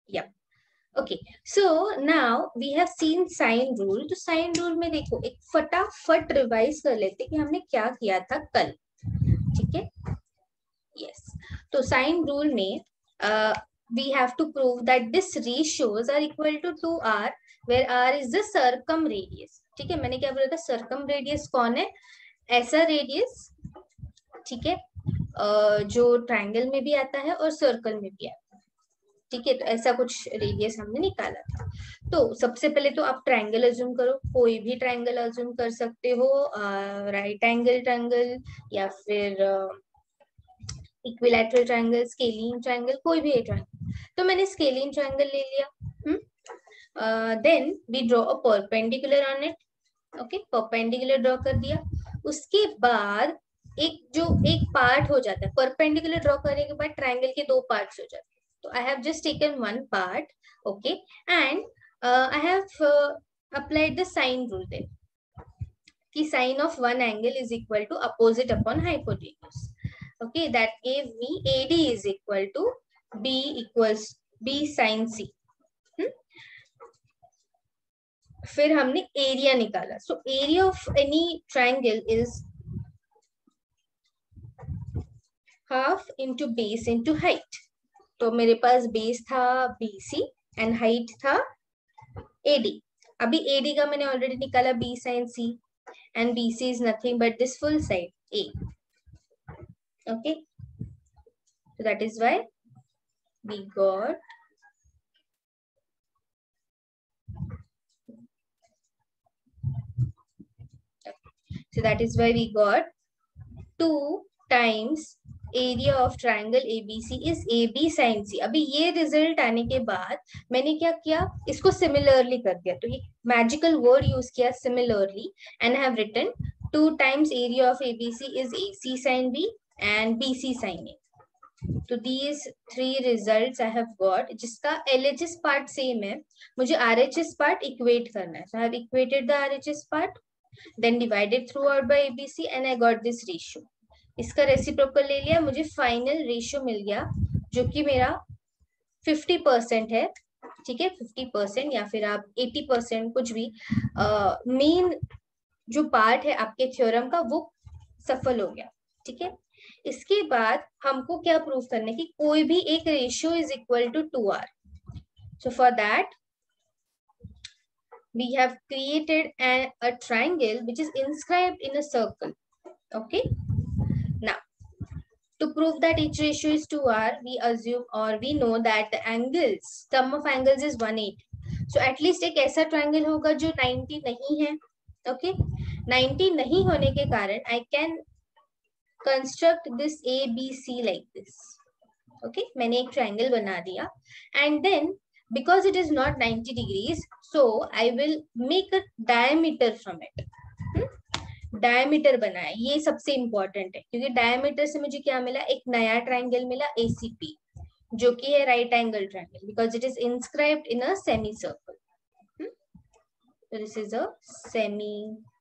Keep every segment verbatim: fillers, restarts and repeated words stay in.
या okay, so now we have seen sine rule. तो sine rule में देखो एक फटाफट रिवाइज कर लेते कि हमने क्या किया था कल, ठीक है। यस, तो साइन रूल में we have to prove that this ratios are equal to two R, where R is the circumradius. ठीक है, मैंने क्या बोला था, सर्कम रेडियस कौन है, ऐसा रेडियस, ठीक है, uh, जो ट्राइंगल में भी आता है और सर्कल में भी आता है, ठीक है। तो ऐसा कुछ रेडियस हमने निकाला था। तो सबसे पहले तो आप ट्राइंगल अज्यूम करो, कोई भी ट्राइंगल अज्यूम कर सकते हो, राइट एंगल ट्राइंगल या फिर इक्विलैटरल ट्राइंगल, स्केलिन ट्राइंगल, कोई भी एक ट्राइंगल। तो मैंने स्केलिन ट्राइंगल ले लिया। Then we draw a perpendicular on it, okay, perpendicular draw कर दिया। उसके बाद एक जो एक पार्ट हो जाता है, परपेंडिकुलर ड्रॉ करने के बाद ट्राइंगल के दो पार्ट्स हो जाते हैं। तो I have just taken one part, okay, and I have applied the sine rule there कि sine of one angle is equal to opposite upon hypotenuse. Okay, that gave me A D is equal to B equals B sin C. hmm? फिर हमने area निकाला। So area of any triangle is half into base into height. तो मेरे पास base था B C and height था A D। अभी A D का मैंने ऑलरेडी निकाला B sin C, and B C is nothing but this full side A. Okay, so that is why we got so that is why we got two times area of triangle A B C is A B sin C। अभी ये result आने के बाद मैंने क्या किया, इसको similarly कर दिया। तो ये मैजिकल वर्ड यूज किया, similarly, and have written two times area of A B C is A C sin B and B C sin A। तो these three results I have got, जिसका L H S part same है, मुझे R H S part equate करना है। So I have equated the R H S part, then divided throughout by A B C and I got this ratio। इसका reciprocal ले लिया, मुझे final ratio मिल गया जो कि मेरा फिफ्टी परसेंट है, ठीक है, फिफ्टी परसेंट या फिर आप एटी परसेंट, कुछ भी। मेन uh, जो पार्ट है आपके थ्योरम का वो सफल हो गया, ठीक है। इसके बाद हमको क्या प्रूव करना है कि कोई भी एक ratio is equal to two R. So for that we have created an, a triangle which is inscribed in a circle, okay। Now to prove that each ratio is to R, we assume or we know that the angles, sum of angles is one eighty। so at least एक ऐसा triangle होगा जो ninety नहीं है, okay। ninety नहीं होने के कारण I can construct this A B C like this, okay। मैंने एक triangle बना दिया, and then because it is not ninety degrees, so I will make a diameter from it। Diameter बना है, ये सबसे इंपॉर्टेंट है, क्योंकि डायमीटर से मुझे क्या मिला, एक नया ट्राइंगल मिला A C P, जो कि है right angle triangle, because it is inscribed in a semicircle. This is a semi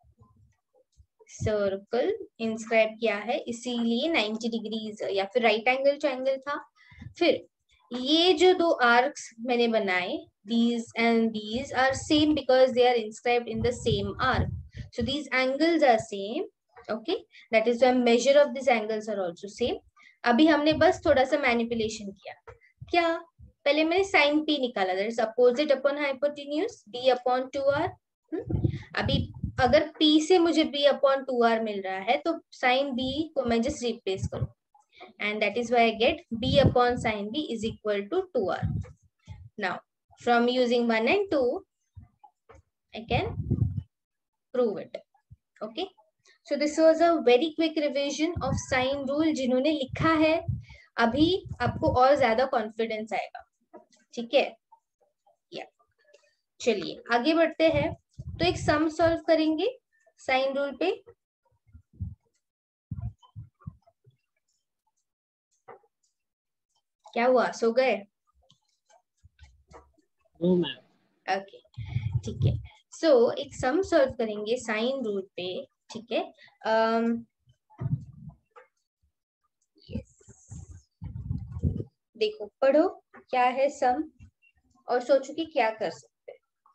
circle inscribe किया है, इसीलिए नाइंटी डिग्रीज या फिर राइट एंगल ट्राइंगल था। फिर ये जो दो आर्क्स मैंने बनाए, these and these are same because they are inscribed in the same arc, so these angles are same, okay। that is why measure of these angles are also same। अभी हमने बस थोड़ा सा मैनिपुलेशन किया, क्या, पहले मैंने साइन P निकाला, that is opposite upon hypotenuse B upon two R. अभी अगर P से मुझे B upon टू आर मिल रहा है तो साइन B को मैं जस्ट रिप्लेस करूँ, and that is why I get B upon sin B is equal to two R. Now from using one and two I can prove it, okay। so this was a very quick revision of sine rule। जिन्होंने लिखा है अभी आपको और ज्यादा confidence आएगा, ठीक है। या चलिए आगे बढ़ते हैं। तो एक सम सॉल्व करेंगे साइन रूल पे। क्या हुआ, सो गए? ओके, ठीक है। सो एक सम सॉल्व करेंगे साइन रूल पे, ठीक है। um, yes. देखो पढ़ो क्या है सम। और सोचो कि क्या कर सकते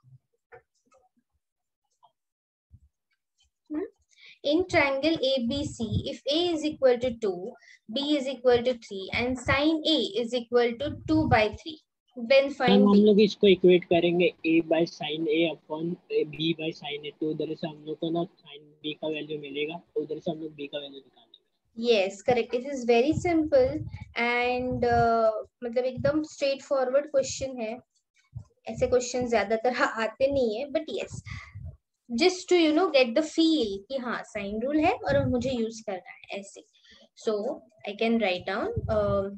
हैं। In triangle A B C, if A is equal to two, B is equal to three, and sin A is equal to two by three, then ma'am find हम B. लोग इसको इक्वेट करेंगे a by sine A upon b by sine A, तो उधर से हम लोग को ना साइन b का वैल्यू मिलेगा, तो उधर से हम लोग b का वैल्यू निकालेंगे। Yes, correct. It is very simple and uh, मतलब एकदम स्ट्रेट फॉरवर्ड क्वेश्चन है. ऐसे क्वेश्चन ज्यादातर आते नहीं है, but yes, just to you know get the feel कि हाँ साइन रूल है और मुझे यूज करना है ऐसे. So I can write down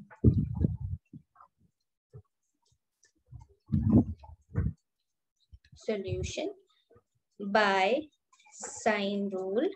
solution by sine rule.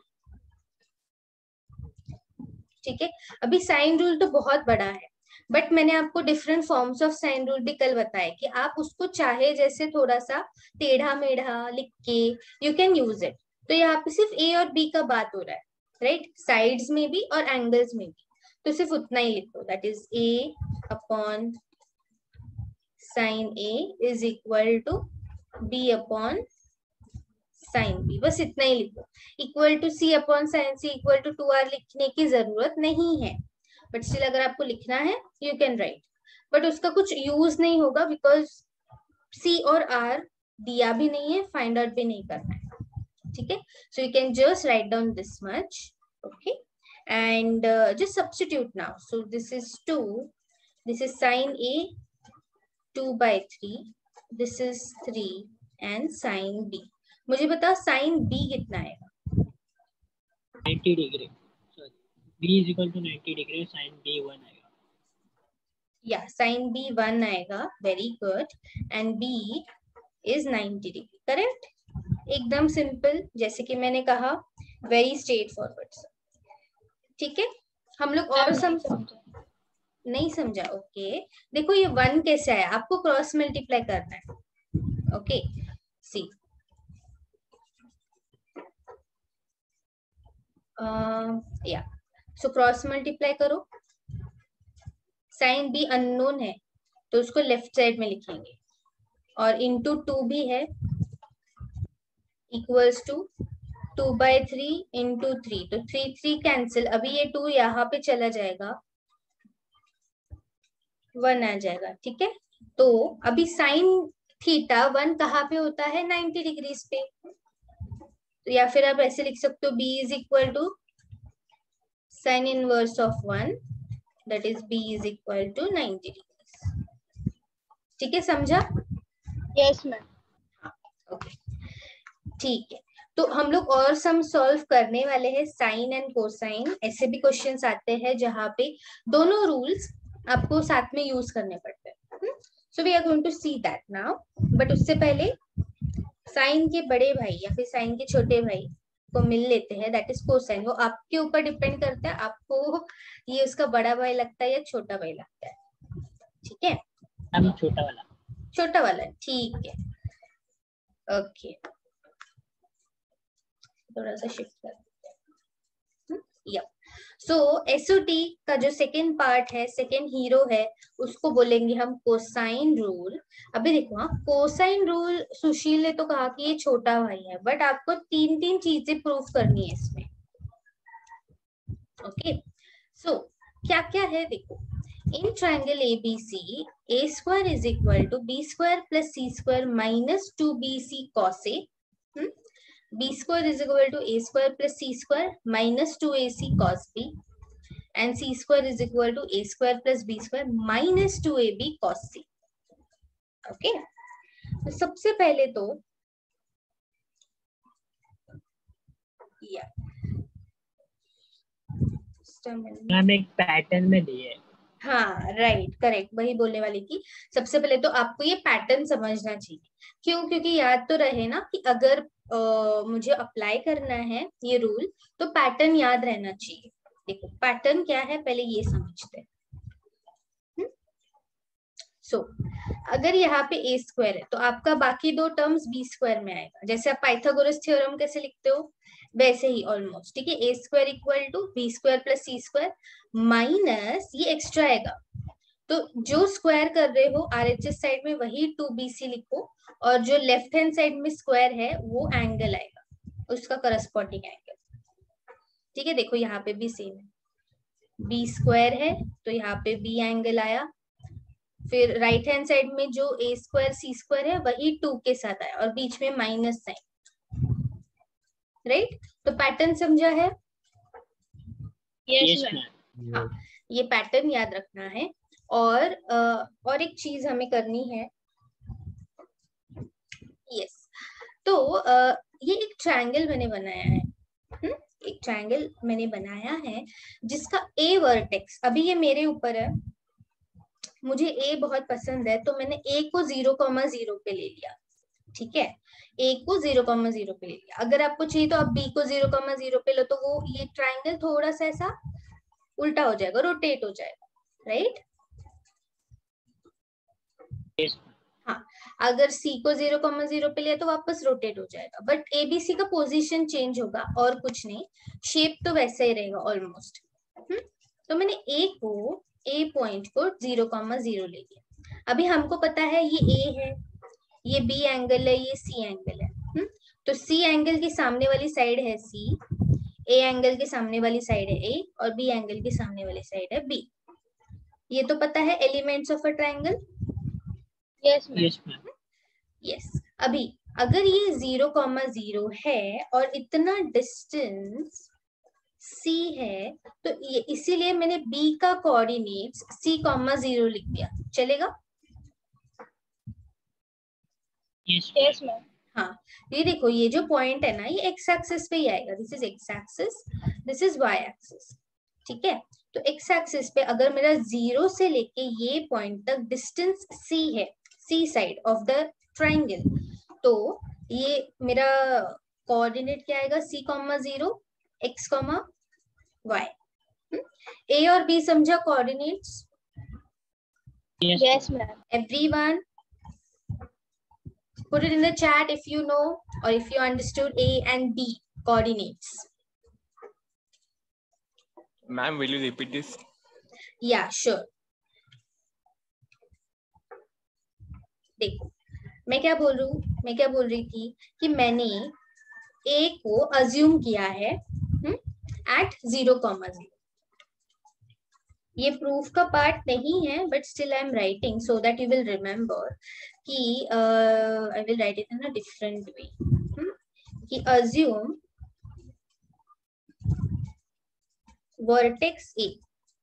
ठीक है, अभी साइन रूल तो बहुत बड़ा है, बट मैंने आपको different forms of sine rule भी कल बताया कि आप उसको चाहे जैसे थोड़ा सा टेढ़ा मेढ़ा लिख के यू कैन यूज इट. तो यहाँ पे सिर्फ ए और बी का बात हो रहा है, राइट right? साइड्स में भी और एंगल्स में भी, तो सिर्फ उतना ही लिखो, that is A upon sine A is equal to B upon sine B, बस इतना ही लिखो. Equal to C upon sine C equal to two R लिखने की जरूरत नहीं है, बट स्टिल अगर आपको लिखना है यू कैन राइट, बट उसका कुछ यूज नहीं होगा बिकॉज सी और आर दिया भी नहीं है, फाइंड आउट भी नहीं करना है. ठीक है, so you can just write down this much. Okay, and just substitute now. So this is two, this is sine A two by three, this is three and sine B. मुझे बताओ sine B कितना आएगा? Ninety degree. Sorry, b is equal to ninety degree, sine b one आएगा. या sine B one आएगा. Very good. And b is ninety degree. Correct, एकदम simple, जैसे कि मैंने कहा, वेरी स्ट्रेट फॉरवर्ड. ठीक है, हम लोग और सम नहीं समझा. Okay okay. देखो ये वन कैसे आया, आपको क्रॉस मल्टीप्लाई करना है. Okay, see yeah so cross multiply करो. साइन बी अननोन है तो उसको लेफ्ट साइड में लिखेंगे, और इंटू टू भी है, equals to two by three into three, तो थ्री थ्री कैंसिल. अभी ये टू यहाँ पे चला जाएगा, वन आ जाएगा. ठीक है, तो अभी साइन थीटा वन कहाँ पे होता है? नाइंटी डिग्रीज पे. तो या फिर आप ऐसे लिख सकते हो, b is equal to sine inverse of one, that is b is equal to ninety degrees. ठीक है, समझा? Yes ma'am. ओके, ठीक है. तो हम लोग और सम सॉल्व करने वाले हैं, साइन एंड कोसाइन. ऐसे भी क्वेश्चंस आते हैं जहां पे दोनों रूल्स आपको साथ में यूज करने पड़ते हैं. So we are going to see that now, but उससे पहले साइन के बड़े भाई या फिर साइन के छोटे भाई को मिल लेते हैं, दैट इज कोसाइन. वो आपके ऊपर डिपेंड करता है, आपको ये उसका बड़ा भाई लगता है या छोटा भाई लगता है. ठीक है, हम छोटा वाला. छोटा वाला, ठीक है. ओके, थोड़ा सा शिफ्ट कर देते हैं. या सो एसओटी का जो सेकेंड पार्ट है, सेकेंड हीरो है, उसको बोलेंगे हम कोसाइन रूल. अभी देखो, हाँ कोसाइन रूल सुशील ने तो कहा कि ये छोटा भाई है, बट आपको तीन तीन चीजें प्रूफ करनी है इसमें. ओके, सो क्या क्या है देखो. In triangle ABC, A square is equal to B square plus C square minus two B C cos A. b square is equal to a square plus c square minus two a c cos b, and c square is equal to a square plus b square minus two a b cos c. Okay, तो सबसे पहले तो या हम एक pattern में दिए. हाँ राइट, करेक्ट, वही बोलने वाली थी. सबसे पहले तो आपको ये पैटर्न समझना चाहिए. क्यों? क्योंकि याद तो रहे ना कि अगर Uh, मुझे अप्लाई करना है ये रूल, तो पैटर्न याद रहना चाहिए. देखो पैटर्न क्या है, पहले ये समझते हैं. सो so, अगर यहाँ पे ए स्क्वायर है तो आपका बाकी दो टर्म्स बी स्क्वायर में आएगा. जैसे आप पाइथागोरस थ्योरम कैसे लिखते हो वैसे ही ऑलमोस्ट. ठीक है, A square equal to B square plus C square minus ये एक्स्ट्रा आएगा, तो जो स्क्वायर कर रहे हो आरएचएस साइड में वही टू बीसी लिखो, और जो लेफ्ट हैंड साइड में स्क्वायर है वो एंगल आएगा, उसका करस्पॉन्डिंग एंगल। ठीक है, देखो यहाँ पे भी सेम है, बी स्क्वायर है तो यहाँ पे बी एंगल आया। फिर राइट हैंड साइड में जो ए स्क्वायर सी स्क्वायर है वही टू के साथ आया, और बीच में माइनस साइन, राइट। तो पैटर्न समझा है? Yes ma'am. हाँ, ये पैटर्न याद रखना है। और आ, और एक चीज हमें करनी है, यस। तो आ, ये एक ट्रायंगल मैंने बनाया है, हुँ? एक ट्रायंगल मैंने बनाया है जिसका ए वर्टेक्स, अभी ये मेरे ऊपर है, मुझे ए बहुत पसंद है तो मैंने ए को जीरो कॉमा जीरो पे ले लिया। ठीक है, ए को जीरो कॉमा जीरो पे ले लिया। अगर आपको चाहिए तो आप बी को जीरो कॉमा जीरो पे लो, तो वो ये ट्रायंगल थोड़ा सा ऐसा उल्टा हो जाएगा, रोटेट हो जाएगा, राइट। yes. हाँ, अगर सी को जीरो कॉमा जीरो पे लिया तो वापस रोटेट हो जाएगा, बट एबीसी का पोजीशन चेंज होगा और कुछ नहीं, शेप तो वैसा ही रहेगा ऑलमोस्ट। तो मैंने ए को ए पॉइंट को जीरो कॉमा जीरो ले लिया। अभी हमको पता है ये ए है, ये बी एंगल है, ये सी एंगल है। हुँ? तो सी एंगल के सामने वाली साइड है सी, ए एंगल के सामने वाली साइड है ए, और बी एंगल के सामने वाली साइड है बी। ये तो पता है elements of a triangle. Yes ma'am. Yes, अभी अगर ये जीरो कॉमा जीरो है और इतना डिस्टेंस C है, तो ये इसीलिए मैंने B का कोऑर्डिनेट्स C कॉमा जीरो लिख दिया, चलेगा? Yes ma'am. हाँ, ये देखो ये जो पॉइंट है ना, ये एक्स एक्सिस पे ही आएगा, this is X axis, this is Y axis. ठीक है, तो एक्स एक्सिस पे अगर मेरा जीरो से लेके ये पॉइंट तक डिस्टेंस C है, C side of the triangle, तो ये मेरा कोऑर्डिनेट क्या आएगा? C comma zero, X comma Y. A और बी समझा coordinates? Yes ma'am. Everyone, put it in the chat if you know or if you understood A and B coordinates. Ma'am, will you repeat this? Yeah, sure. देखो मैं क्या बोल रही हूँ, मैं क्या बोल रही थी कि मैंने A को अज्यूम किया है एट जीरो कॉमा जीरो। ये प्रूफ का पार्ट नहीं है, but still I am writing so that you will remember कि I will write it in a different way, कि अज्यूम वर्टेक्स ए,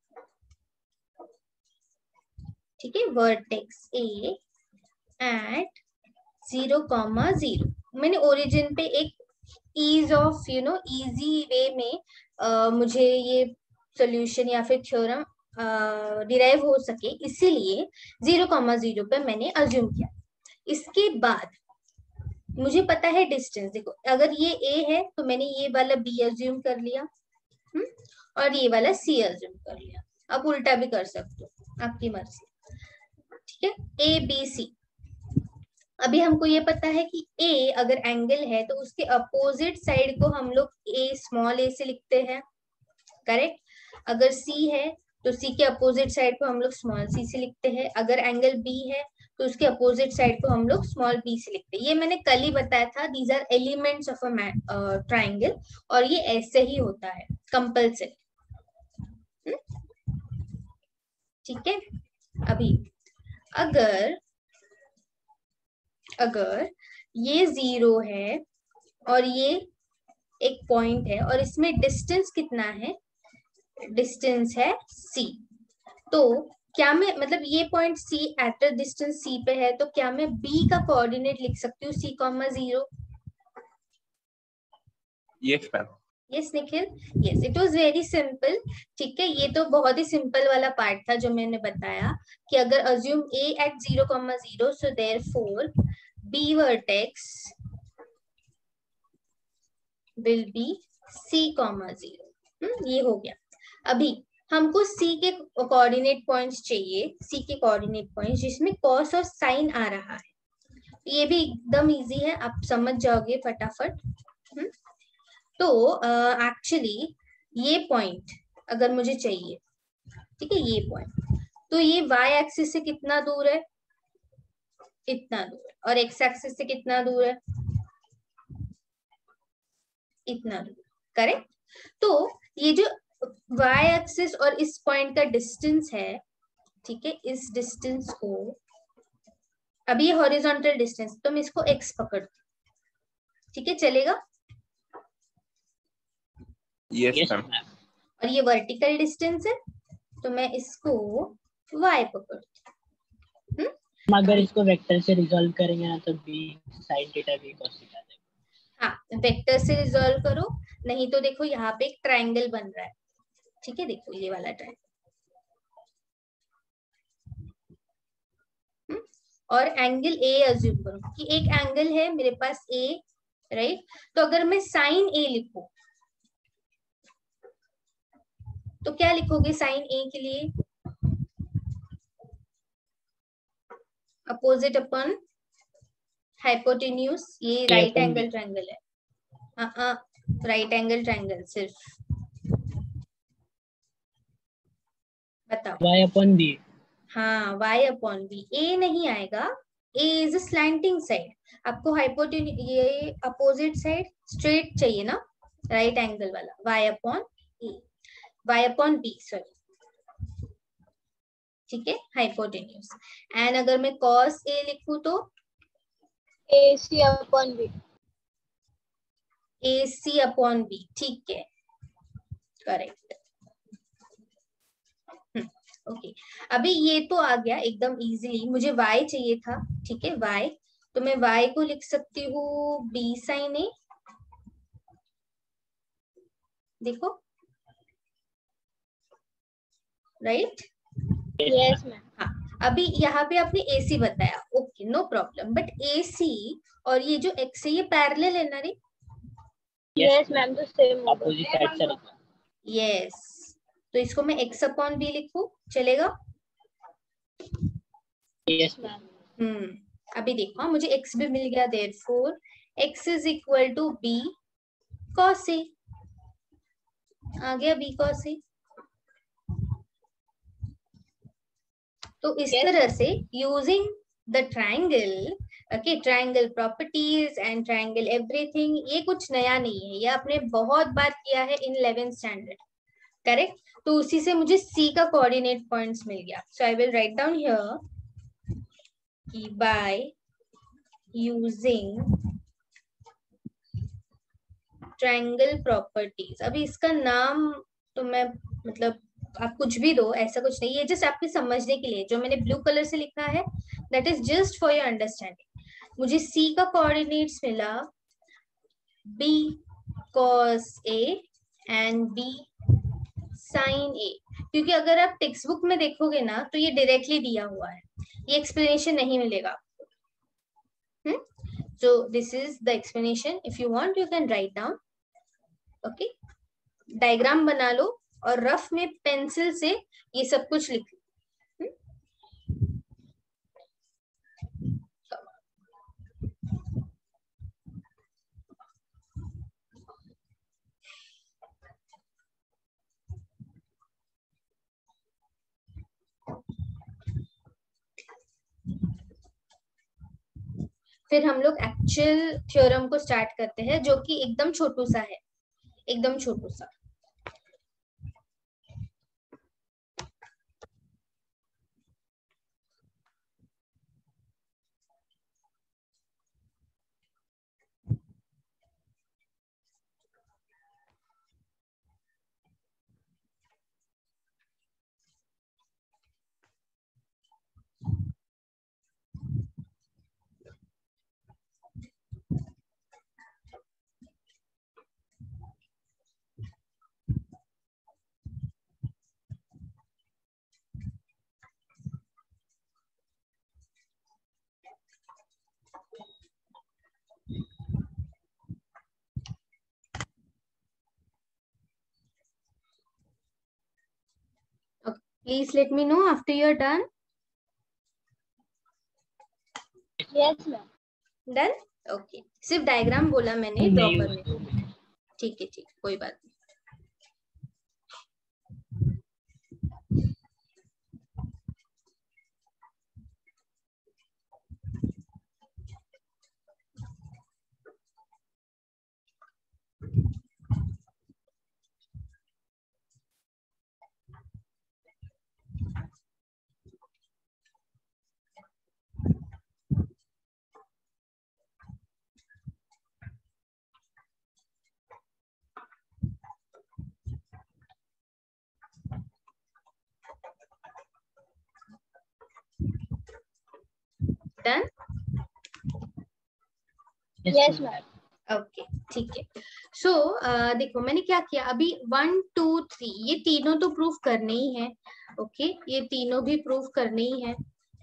ठीक है, vertex A at zero comma zero. मैंने origin पे एक ease of you know easy way में uh, मुझे ये सॉल्यूशन या फिर थ्योरम डिराइव हो सके, इसीलिए जीरो कॉमा जीरो पे मैंने अज्यूम किया। इसके बाद मुझे पता है डिस्टेंस, देखो अगर ये ए है तो मैंने ये वाला बी अज्यूम कर लिया, हुँ? और ये वाला सी अज्यूम कर लिया। आप उल्टा भी कर सकते हो, आपकी मर्जी। ठीक है, ए बी सी। अभी हमको ये पता है कि ए अगर एंगल है तो उसके अपोजिट साइड को हम लोग ए स्मॉल ए से लिखते हैं, करेक्ट। अगर सी है तो सी के अपोजिट साइड को हम लोग स्मॉल सी से लिखते हैं। अगर एंगल बी है तो उसके अपोजिट साइड को हम लोग स्मॉल बी से लिखते हैं। ये मैंने कल ही बताया था, these are elements of a triangle, और ये ऐसे ही होता है कंपल्सरी। ठीक है, अभी अगर अगर ये जीरो है और ये एक पॉइंट है और इसमें डिस्टेंस कितना है? डिस्टेंस है c, तो क्या मैं मतलब ये point c at a distance c पे है, तो क्या मैं b का कोऑर्डिनेट लिख सकती हूँ c comma zero? Yes, ma'am. Yes Nikhil, yes, it was very simple. ठीक है, ये तो बहुत ही सिंपल वाला पार्ट था जो मैंने बताया कि अगर assume a at zero comma zero, so therefore b vertex will be c comma zero. ये हो गया। अभी हमको c के कोऑर्डिनेट पॉइंट्स चाहिए, c के कोऑर्डिनेट पॉइंट्स जिसमें कॉस और साइन आ रहा है। ये भी एकदम इजी है, आप समझ जाओगे फटाफट। हुँ? तो एक्चुअली uh, ये पॉइंट अगर मुझे चाहिए, ठीक है, ये पॉइंट, तो ये y एक्सिस से कितना दूर है, इतना दूर है, और x एक्सिस से कितना दूर है, इतना दूर, करेक्ट। तो ये जो y एक्सिस और इस पॉइंट का डिस्टेंस है, ठीक है, इस डिस्टेंस को, अभी ये हॉरिजॉन्टल डिस्टेंस, तो मैं इसको x पकड़ती हूँ, ठीक है, चलेगा। Yes, Yes, ma'am. ma'am. और ये वर्टिकल डिस्टेंस है, तो मैं इसको y पकड़ती हूँ। हम अगर इसको वेक्टर से रिजॉल्व करेंगे ना तो b sin theta b cos theta देगा। हाँ, वेक्टर से रिजॉल्व करो, नहीं तो देखो यहाँ पे एक ट्रायंगल बन रहा है, ठीक है, देखो ये वाला ट्रायंगल, और एंगल ए अज्यूम करो कि एक एंगल है मेरे पास ए, राइट। तो अगर मैं साइन ए लिखूं तो क्या लिखोगे साइन ए के लिए, अपोजिट अपन हाइपोटेन्यूज, ये राइट एंगल ट्रायंगल है, हाँ राइट एंगल ट्रायंगल, सिर्फ बताओ। y upon b। हाँ, y अपॉन बी, ए नहीं आएगा, a is a slanting side, आपको हाइपोटेन्यू ये अपोजिट साइड स्ट्रेट चाहिए ना, राइट एंगल वाला, y upon A, y upon B, sorry, ठीक है, हाइपोटेन्यूज। एंड अगर मैं cos a लिखूं तो ac upon b, ac upon b, ठीक है, करेक्ट। ओके, अभी ये तो आ गया एकदम इजीली, मुझे y चाहिए था, ठीक है, y, तो मैं y को लिख सकती हूँ b साइन ए, देखो, राइट, yes मैम, हाँ। अभी यहाँ पे आपने ac बताया, okay no problem, but ac और ये जो x है ये पैरेलल है ना रे, yes मैम, तो सेम अपोजिट साइड से होगा। यस, तो इसको मैं x अपॉन b लिखूं, चलेगा। yes ma'am. हम्म, अभी देखो, हाँ, मुझे x भी मिल गया, therefore x is equal to b cos a, आ गया b cos a। तो इस Yes. तरह से using the triangle, okay, triangle properties and triangle everything, ये कुछ नया नहीं है, ये आपने बहुत बार किया है इन इलेवेंथ स्टैंडर्ड, करेक्ट। तो उसी से मुझे c का कोऑर्डिनेट पॉइंट्स मिल गया, so I will write down here कि बाय यूजिंग ट्रायंगल प्रॉपर्टीज, अभी इसका नाम तो मैं मतलब आप कुछ भी दो, ऐसा कुछ नहीं, ये जस्ट आपके समझने के लिए, जो मैंने ब्लू कलर से लिखा है that is just for your understanding. मुझे c का कोऑर्डिनेट्स मिला b cos a and b sin a, क्योंकि अगर आप टेक्स्ट बुक में देखोगे ना तो ये डायरेक्टली दिया हुआ है, ये एक्सप्लेनेशन नहीं मिलेगा आपको। So this is the explanation. If you want, you can write down. Okay. Diagram बना लो और रफ में पेंसिल से ये सब कुछ लिख लो। फिर हम लोग एक्चुअल थ्योरम को स्टार्ट करते हैं, जो कि एकदम छोटू सा है, एकदम छोटू सा। Please let me know after you're done. yes ma'am, Done? Okay. सिर्फ डायग्राम बोला मैंने, ड्रॉ करने, ठीक है, ठीक, कोई बात नहीं। डन? Yes, ma'am. ओके ठीक है. सो देखो मैंने क्या किया अभी, वन टू थ्री ये तीनों तो प्रूफ करने ही है. Okay okay? ये तीनों भी प्रूफ करने ही है,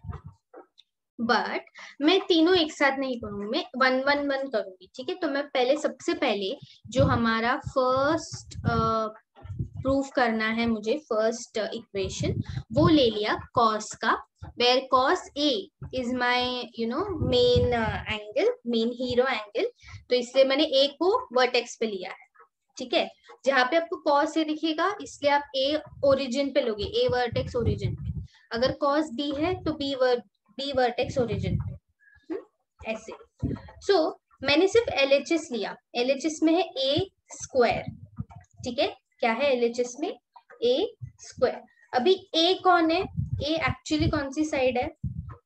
बट मैं तीनों एक साथ नहीं करूंगी, मैं वन वन वन करूंगी. ठीक है, तो मैं पहले सबसे पहले जो हमारा फर्स्ट प्रूफ करना है मुझे, फर्स्ट इक्वेशन वो ले लिया कॉस का, where cos A is my you know main angle, main hero angle. तो इसलिए मैंने ए को वर्टेक्स पे लिया है. ठीक है, जहां पे आपको कॉस ए दिखेगा इसलिए आप ए ओरिजिन पे लोगे, ए वर्टेक्स ओरिजिन पे. अगर कॉस बी है तो बी वर्ट बी वर्टेक्स ओरिजिन पे, ऐसे. सो so, मैंने सिर्फ एलएचएस लिया. एलएचएस में है ए स्क्वायर. ठीक है, क्या है एलएचएस में? A square. अभी ए कौन है? ए एक्चुअली कौन सी साइड है?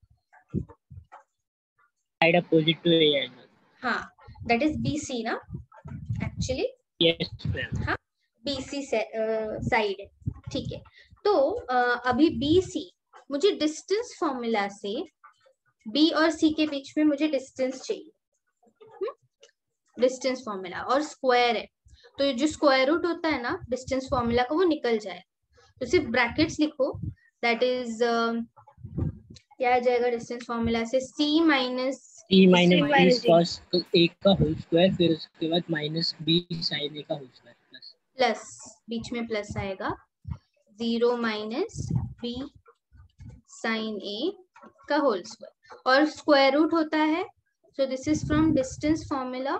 Side opposite to A angle. हाँ, दैट इज बीसी ना एक्चुअली. Yes ma'am. हाँ, बीसी साइड है. ठीक है, तो uh, अभी बीसी मुझे डिस्टेंस फॉर्मूला से बी और सी के बीच में मुझे डिस्टेंस चाहिए. डिस्टेंस फॉर्मूला और स्क्वायर है, तो जो स्क्वायर रूट होता है ना डिस्टेंस फॉर्मूला का वो निकल जाए. तो सिर्फ ब्रैकेट्स लिखो, दैट इज क्या आ जाएगा डिस्टेंस फॉर्मूला से? C minus C minus B cos A का होल स्क्वायर, फिर उसके बाद माइनस बी साइन ए का होल स्क्वायर प्लस प्लस बीच में प्लस आएगा, zero minus B sine A का होल स्क्वायर, और स्क्वायर रूट होता है. So this is from distance formula.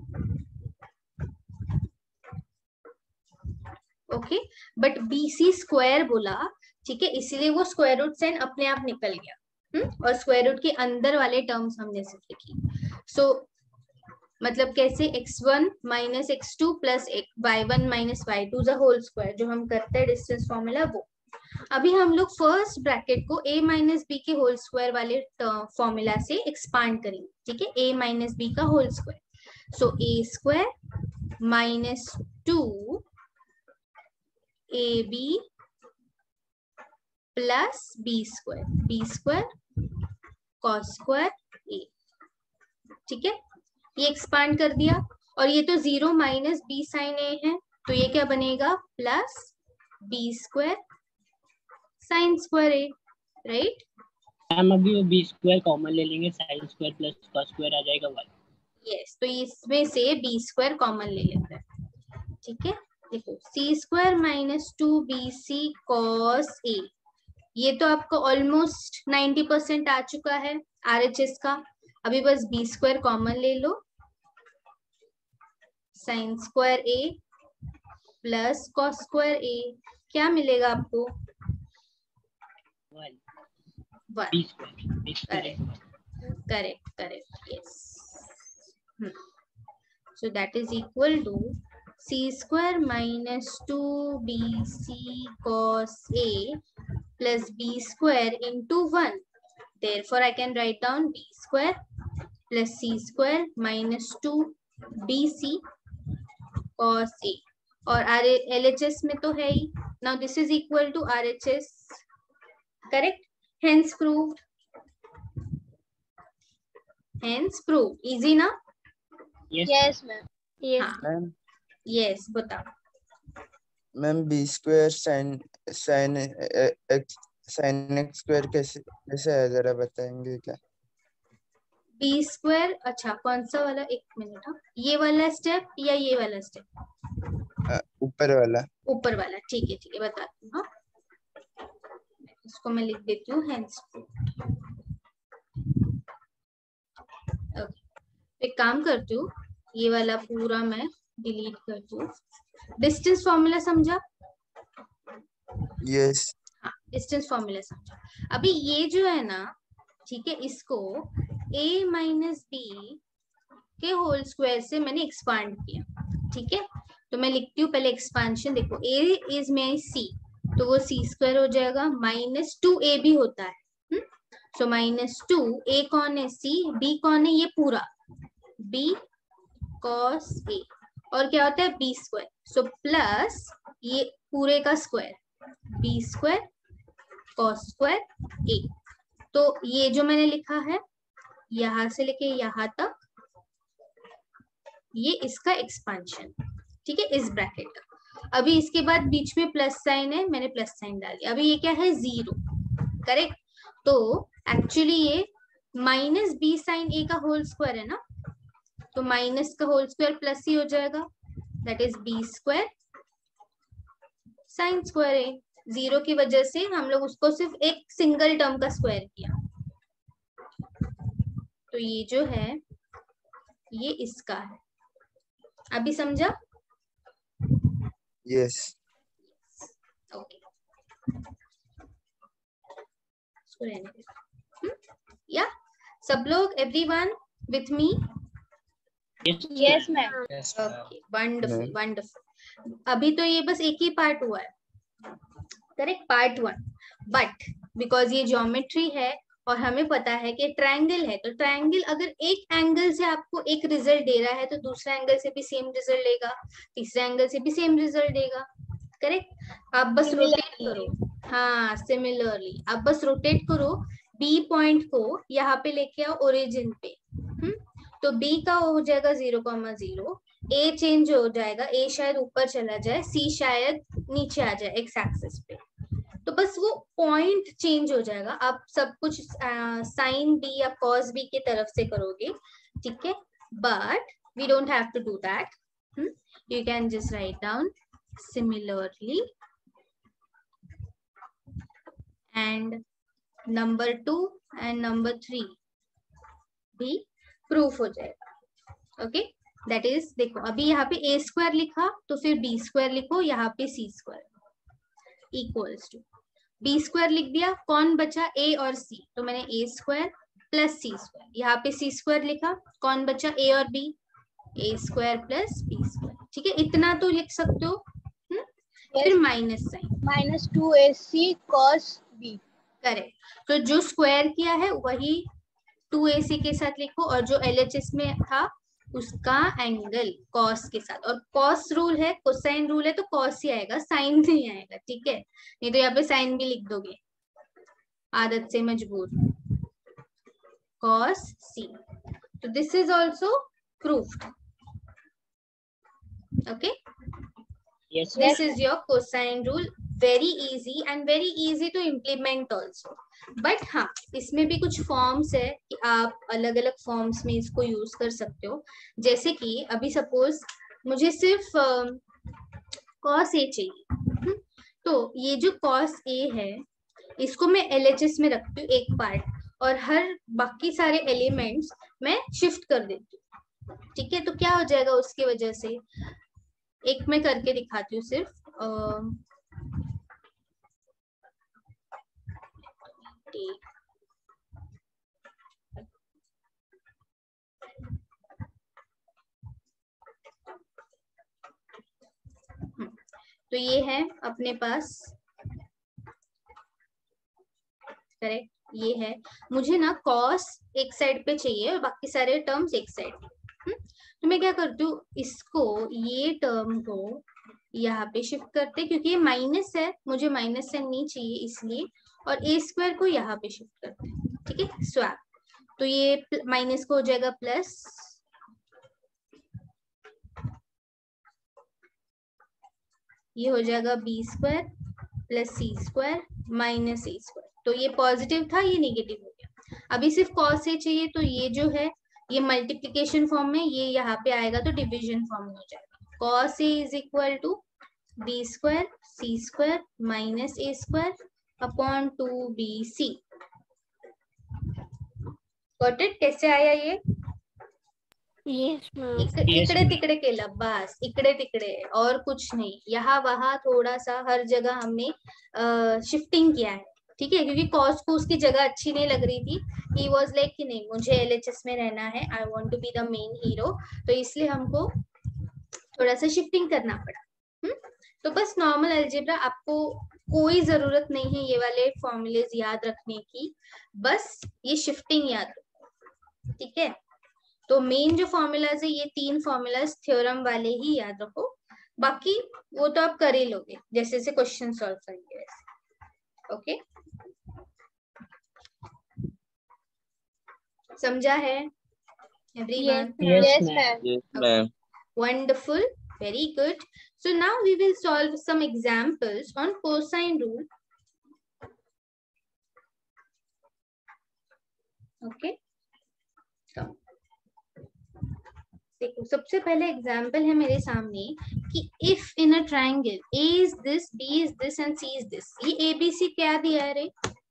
Okay, but BC square बोला, ठीक है, इसीलिए वो स्क्वायर रूट साइन अपने आप निकल गया. हम्म और स्क्वायर रूट के अंदर वाले टर्म्स हमने सिर्फ लिखी. सो so, मतलब कैसे? X one minus X two plus Y one minus Y two the whole square, जो हम करते हैं डिस्टेंस फॉर्मूला वो. अभी हम लोग फर्स्ट ब्रैकेट को a माइनस बी के होल स्क्वायर वाले फॉर्मूला से एक्सपांड करेंगे. ठीक है, a माइनस बी का whole square. So a square minus two A B plus B square, B square cos square A. ठीक है, ये एक्सपांड कर दिया, और ये तो zero minus B sine A है, तो ये क्या बनेगा? Plus B square sine square A. Right, हम अभी वो बी स्क्वायर कॉमन ले लेंगे, sine square plus cos square आ जाएगा वन. यस, तो इसमें से बी स्क्वायर कॉमन ले लेते हैं. ठीक है, देखो C square minus two B C cos A, ये तो आपको ऑलमोस्ट नाइन्टी परसेंट आ चुका है आरएचएस का. अभी बस बी स्क्वायर कॉमन ले लो, sine square A plus cos square A, क्या मिलेगा आपको? One. One. B square B square correct correct yes. So that is equal to c square minus two b c cos a plus b square into one. Therefore, I can write down b square plus c square minus two b c cos a. और L H S में तो है ही. Now this is equal to R H S. Correct? Hence proved. Hence proved. Easy ना? Yes, Yes, ma'am. Yes. हाँ. Ma'am Yes, बताओ. Ma'am B square sine sine X sine X square कैसे कैसे है, जरा बताएंगे क्या? बी स्क्वायर, अच्छा कौन सा वाला? एक मिनट. हाँ, ये वाला स्टेप या ये वाला स्टेप? ऊपर वाला. ऊपर वाला. ठीक है ठीक है, बताती हूँ. हाँ, इसको मैं लिख देती हूँ हेंस. ओके, एक काम करती हूँ, ये वाला पूरा मैं डिलीट करती हूँ. डिस्टेंस फॉर्मूला समझा? यस. हाँ, डिस्टेंस फॉर्मूला समझा. अभी ये जो है ना, ठीक है, इसको a माइनस बी के होल स्क्वायर से मैंने एक्सपांड किया. ठीक है, तो मैं लिखती हूँ पहले एक्सपांशन. देखो a इज माई c, तो वो c स्क्वायर हो जाएगा, माइनस टू ए भी होता है. सो माइनस टू, a कौन है? c, b कौन है? ये पूरा b cos a, और क्या होता है? b square. सो प्लस ये पूरे का square, b square cos square a. तो ये जो मैंने लिखा है यहां से लेके यहां तक ये इसका एक्सपांशन, ठीक है, इस ब्रैकेट का। अभी इसके बाद बीच में प्लस साइन है, मैंने प्लस साइन डाल दिया। अभी ये क्या है, जीरो, करेक्ट। तो एक्चुअली ये माइनस बी साइन ए का होल स्क्वायर है ना, तो माइनस का होल स्क्वायर प्लस ही हो जाएगा, that is B square sine square A. Zero की वजह से हम लोग उसको सिर्फ एक सिंगल टर्म का स्क्वायर किया, तो ये जो है ये इसका है। अभी समझा? यस। ओके, इसको रहने दे। या सब लोग, everyone with me? Yes ma'am. Okay, wonderful wonderful. अभी तो ये बस एक ही पार्ट हुआ है, correct, part one. But because ये ज्योमेट्री है और हमें पता है कि ट्रायंगल है, तो ट्रायंगल अगर एक एंगल से आपको एक रिजल्ट दे रहा है तो दूसरा एंगल से भी सेम रिजल्ट देगा, तीसरा एंगल से भी सेम रिजल्ट देगा, करेक्ट। आप बस रोटेट करो, हाँ सिमिलरली आप बस रोटेट करो बी पॉइंट को यहाँ पे लेके आओ ओरिजिन पे, हम्म, तो बी का हो जाएगा zero comma zero, A change हो जाएगा, ए शायद ऊपर चला जाए, सी शायद नीचे आ जाए एक्स एक्सिस पे, तो बस वो पॉइंट चेंज हो जाएगा। आप सब कुछ साइन बी या कॉस बी के तरफ से करोगे, ठीक है, but we don't have to do that, you can just write down similarly and number two and number three भी प्रूफ हो जाएगा। ओके, दैट इज, देखो अभी यहाँ पे ए स्क्वायर लिखा तो फिर बी स्क्वायर लिखो, यहाँ पे C square equals to B square लिख दिया, कौन बचा, ए और सी, तो मैंने A square plus C square, यहाँ पे सी स्क्वायर लिखा, कौन बचा, ए और B, A square plus B square, ठीक है, इतना तो लिख सकते हो। हुँ? yes. फिर minus sine, minus two A C cos B, correct. तो जो स्क्वायर किया है वही टू ए सी के साथ लिखो, और जो एल एच एस में था उसका एंगल कॉस के साथ, और कॉस रूल है, कोसाइन रूल है, तो कॉस ही आएगा, साइन नहीं आएगा, ठीक है, नहीं तो यहाँ पे साइन भी लिख दोगे, आदत से मजबूर। कॉस सी, तो this is also proved, okay, Yes, this is your cosine rule, very easy and very easy to implement also, but हाँ इसमें भी कुछ फॉर्म्स है कि आप अलग अलग फॉर्म्स में इसको यूज कर सकते हो। जैसे कि अभी सपोज मुझे सिर्फ कॉस ए चाहिए, तो ये जो कॉस ए है इसको मैं एल एच एस में रखती हूँ एक पार्ट, और हर बाकी सारे एलिमेंट्स मैं शिफ्ट कर देती हूँ, ठीक है, तो क्या हो जाएगा उसकी वजह से, एक मैं करके दिखाती हूँ सिर्फ, आ, तो ये है अपने पास, करेक्ट, ये है, मुझे ना कॉस एक साइड पे चाहिए और बाकी सारे टर्म्स एक साइड, तो मैं क्या करती हूँ, इसको ये टर्म को यहाँ पे शिफ्ट करते, क्योंकि ये माइनस है, मुझे माइनस साइन नहीं चाहिए इसलिए, और ए स्क्वायर को यहाँ पे शिफ्ट करते हैं, ठीक है, स्वैप, तो ये माइनस को हो जाएगा प्लस, ये हो जाएगा B square plus C square minus A square, तो ये पॉजिटिव था, ये नेगेटिव हो गया। अभी सिर्फ कॉस ए चाहिए, तो ये जो है ये मल्टीप्लिकेशन फॉर्म में, ये यहाँ पे आएगा तो डिवीजन फॉर्म में हो जाएगा, cos A is equal to B square C square minus A square upon two B C. Got it? कैसे आया ये? Yes ma'am. इक, इकडे तिकडे केला, बस इकडे तिकडे और कुछ नहीं, यहाँ वहां थोड़ा सा हर जगह हमने शिफ्टिंग किया है, ठीक है, क्योंकि कॉस को उसकी जगह अच्छी नहीं लग रही थी, ही वाज लाइक कि नहीं मुझे एल एच एस में रहना है, I want to be the main hero, तो इसलिए हमको थोड़ा सा शिफ्टिंग करना पड़ा। हुँ? तो बस नॉर्मल अलजेब्रा, आपको कोई जरूरत नहीं है ये वाले फॉर्मूलेज याद रखने की, बस ये शिफ्टिंग याद रखो, ठीक है। तो मेन जो फॉर्मूलाज है ये तीन फॉर्मूलाज थ्योरम वाले ही याद रखो, बाकी वो तो आप कर ही लोगे जैसे जैसे क्वेश्चन सॉल्व करेंगे वैसे, ओके। समझा है everyone? Yes, Yes, ma'am. ma'am. Yes, ma'am. Wonderful, very good. So now we will solve some examples on cosine rule. Okay. So, देखो सबसे पहले एग्जाम्पल है मेरे सामने कि if in a triangle A is this, B is this and C is this, ये A B C क्या दिया है रे?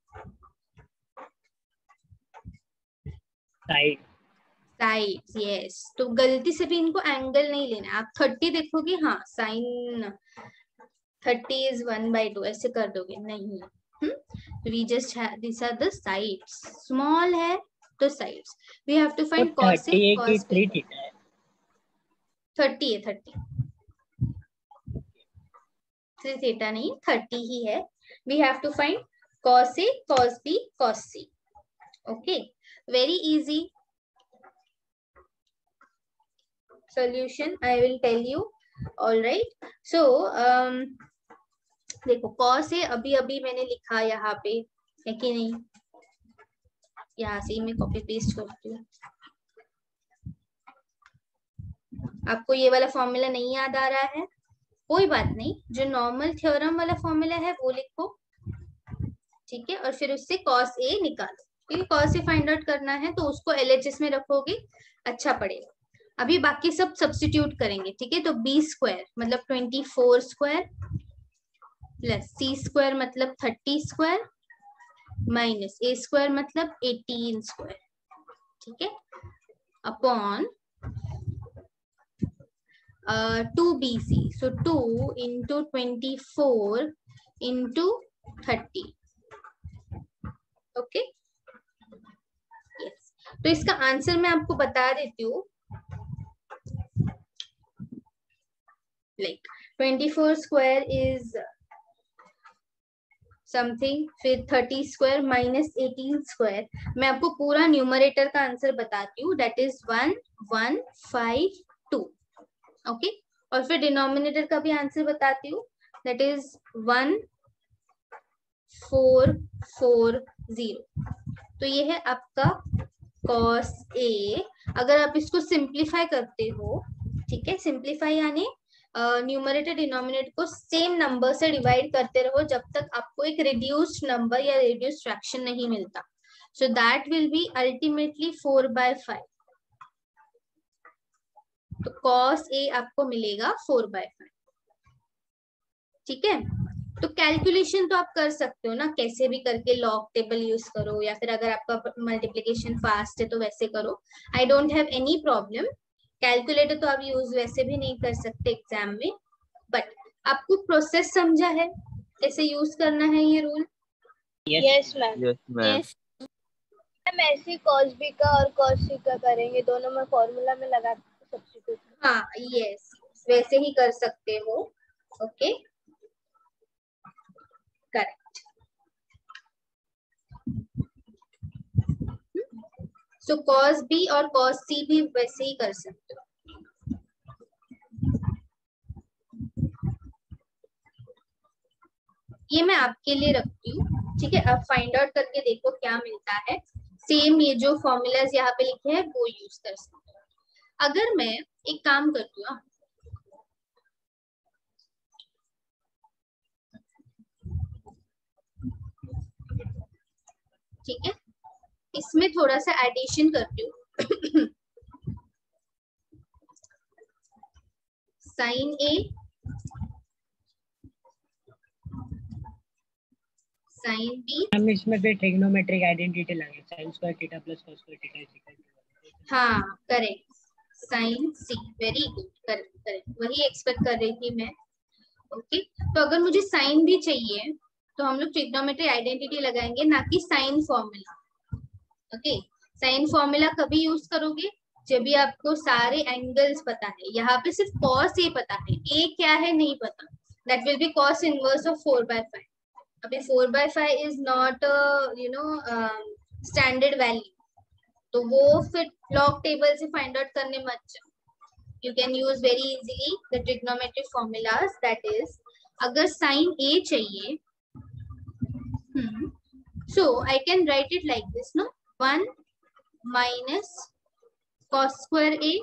Side. Sides, yes. तो गलती से भी इनको एंगल नहीं लेना। आप थर्टी देखोगे, हाँ sine thirty is one by two ऐसे कर दोगे, नहीं। We just this are the sides. Small है तो साइड्स वी हैव टू तो find cos thirty A, A की cos थ्री B। थीटा है। थर्टी है, थर्टी थ्री थीटा नहीं, थर्टी ही है। We have to find cos A, cos B, cos C। Okay, very easy solution I will tell you. All right, so um, देखो cos A अभी अभी मैंने लिखा यहाँ पे, है कि नहीं? यहाँ से ही मैं कॉपी पेस्ट करती हूँ। आपको ये वाला फॉर्मूला नहीं याद आ रहा है, कोई बात नहीं, जो नॉर्मल थ्योरम वाला फॉर्मूला है वो लिखो, ठीक है? और फिर उससे cos A निकालो, क्योंकि cos A फाइंड आउट करना है तो उसको L H S में रखोगे, अच्छा पड़ेगा। अभी बाकी सब सब्स्टिट्यूट करेंगे, ठीक है? तो बी स्क्वायर मतलब ट्वेंटी फोर स्क्वायर प्लस सी स्क्वायर मतलब thirty square minus A square मतलब एटीन स्क्वायर, ठीक है? Upon two B C, so two into twenty four into thirty. Okay, yes. तो इसका आंसर मैं आपको बता देती हूँ, like twenty-four square is something, फिर thirty square minus eighteen square। मैं आपको पूरा न्यूमरेटर का आंसर बताती हूँ, that is one one five two। Okay, और फिर डिनोमिनेटर का भी आंसर बताती हूँ, that is one four four zero। तो ये है आपका cos A। अगर आप इसको सिंप्लीफाई करते हो, ठीक है, सिंप्लीफाई यानी न्यूमरेटर डिनोमिनेटर को सेम नंबर से डिवाइड करते रहो जब तक आपको एक रिड्यूस्ड नंबर या रिड्यूस्ड फ्रैक्शन नहीं मिलता। So that will be ultimately four by five. तो cos A आपको मिलेगा फोर बाय फाइव, ठीक है? तो कैलकुलेशन तो आप कर सकते हो ना, कैसे भी करके लॉग टेबल यूज करो, या फिर अगर आपका मल्टीप्लिकेशन फास्ट है तो वैसे करो। I don't have any problem. Calculator तो आप यूज वैसे भी नहीं कर सकते एग्जाम में, बट आपको प्रोसेस समझा है कैसे यूज करना है ये rule? Yes, ma'am. Yes, ma'am. Yes. Ma'am ऐसे cos B का और cos C का करेंगे, दोनों में फॉर्मूला में लगा के सब्स्टिट्यूट। हाँ, यस, वैसे ही कर सकते हो। Okay, correct. So cos B और cos C भी वैसे ही कर सकते हो। ये मैं आपके लिए रखती हूँ, ठीक है? अब फाइंड आउट करके देखो क्या मिलता है। सेम ये जो फॉर्मूलाज यहाँ पे लिखे हैं वो यूज कर सकते हो। अगर मैं एक काम करती हूँ, ठीक है, इसमें थोड़ा सा एडिशन करती हूँ। साइन ए साइन बी, हम इसमें फिर ट्रिग्नोमेट्रिक आइडेंटिटी लगाएंगे, sin square theta plus cos square theta is equal to. हाँ करेक्ट, sine C, very good, correct correct, वही एक्सपेक्ट कर रही थी मैं। ओके, तो अगर मुझे साइन भी चाहिए तो हम लोग ट्रिग्नोमेट्रिक आइडेंटिटी लगाएंगे, ना कि sine formula. Okay, sine formula कभी यूज करोगे जब भी आपको सारे एंगल्स पता है। यहाँ पे सिर्फ cos A पता है, A क्या है नहीं पता, that will be cos inverse of four by five. अभी four by five is not you know standard value, तो वो फिर लॉग टेबल से फाइंड आउट करने मत जाओ। You can use very easily the trigonometric formulas, that is अगर sine A चाहिए, so I can write it like this, no, one minus cos square A.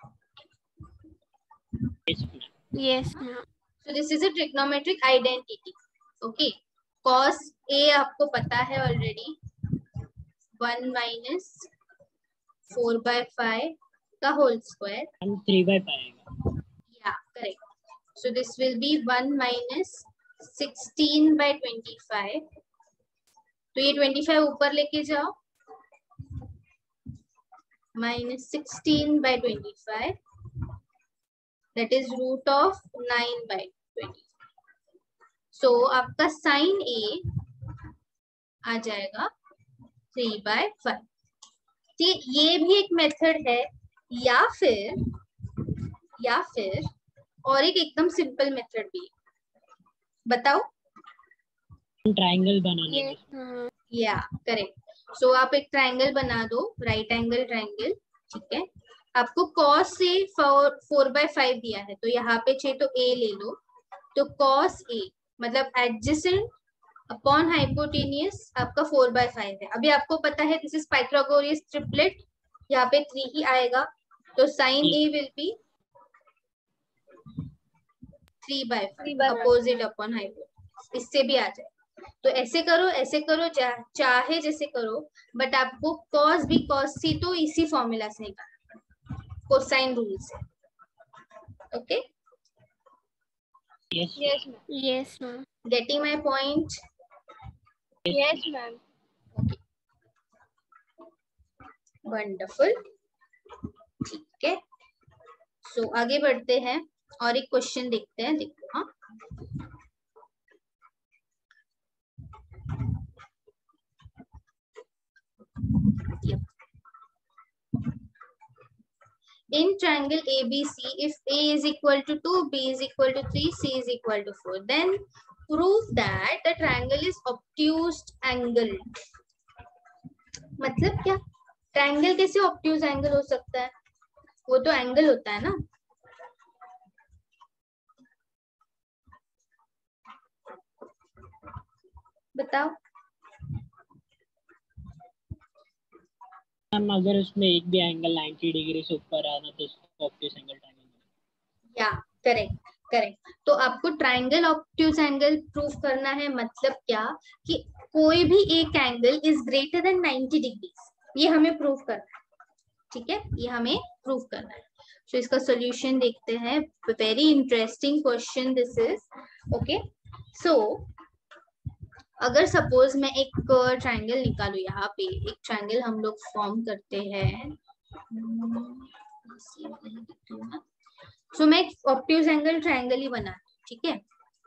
Yes, ma'am. Yes, ma'am. So this is a trigonometric identity. Okay. Cos A आपको पता है already. one minus four by five का whole square. हम three by five आएगा. Yeah, correct. So this will be one minus sixteen by twenty-five. तो ये twenty-five ऊपर लेके जाओ. Minus sixteen by twenty-five. That is root of nine by twenty-five. So आपका sin A आ जाएगा three by five. ठीक, ये भी एक मेथड है. या फिर या फिर और एक एकदम सिंपल मेथड भी. बताओ. ट्रायंगल बनाने Yes, ma'am. या करेक्ट. सो आप एक ट्रायंगल बना दो, राइट एंगल ट्रायंगल. ठीक है. आपको cos से फोर बाय फाइव दिया है, तो यहाँ पे चाहिए तो a ले लो. तो cos a मतलब एडजेसेंट अपॉन हाइपोटेनियस आपका फोर बाय फाइव है. अभी आपको पता है दिस इज पाइथागोरस ट्रिपलेट. यहाँ पे थ्री ही आएगा, तो sine a will be three by five opposite upon hypotenuse. इससे भी आ जाए. तो ऐसे करो ऐसे करो चा, चाहे जैसे करो, बट आपको cos भी cos c तो इसी फॉर्मूला से निकालना, कोसाइन रूल से. Okay. Yes, Yes, ma'am. Yes, ma'am. Getting my point. Yes, ma'am. Wonderful. ठीक है. सो so, आगे बढ़ते हैं और एक क्वेश्चन देखते हैं. देखो. हाँ, in triangle A B C, if A is equal to two, B is equal to three, C is equal to four, then prove that the triangle is obtuse angled. मतलब क्या? ट्रायंगल कैसे obtuse angle हो सकता है? वो तो angle होता है ना. बताओ. मैम अगर उसमें एक भी एंगल नाइंटी डिग्री से ऊपर आना तो उसको ऑब्ट्यूज एंगल ट्रायंगल. या करेक्ट करेक्ट. तो आपको ट्रायंगल ऑब्ट्यूज एंगल प्रूफ करना है. मतलब क्या कि कोई भी एक angle is greater than ninety degrees. ये हमें प्रूफ करना है. ठीक है, ये हमें प्रूफ करना है. सो so, इसका सॉल्यूशन देखते हैं. Very interesting question this is. Okay. So अगर सपोज मैं एक ट्रायंगल निकालू. यहाँ पे एक ट्रायंगल हम लोग फॉर्म करते हैं. सो so, मैं एक ऑब्ट्यूज एंगल ट्रायंगल ही बना. ठीक है.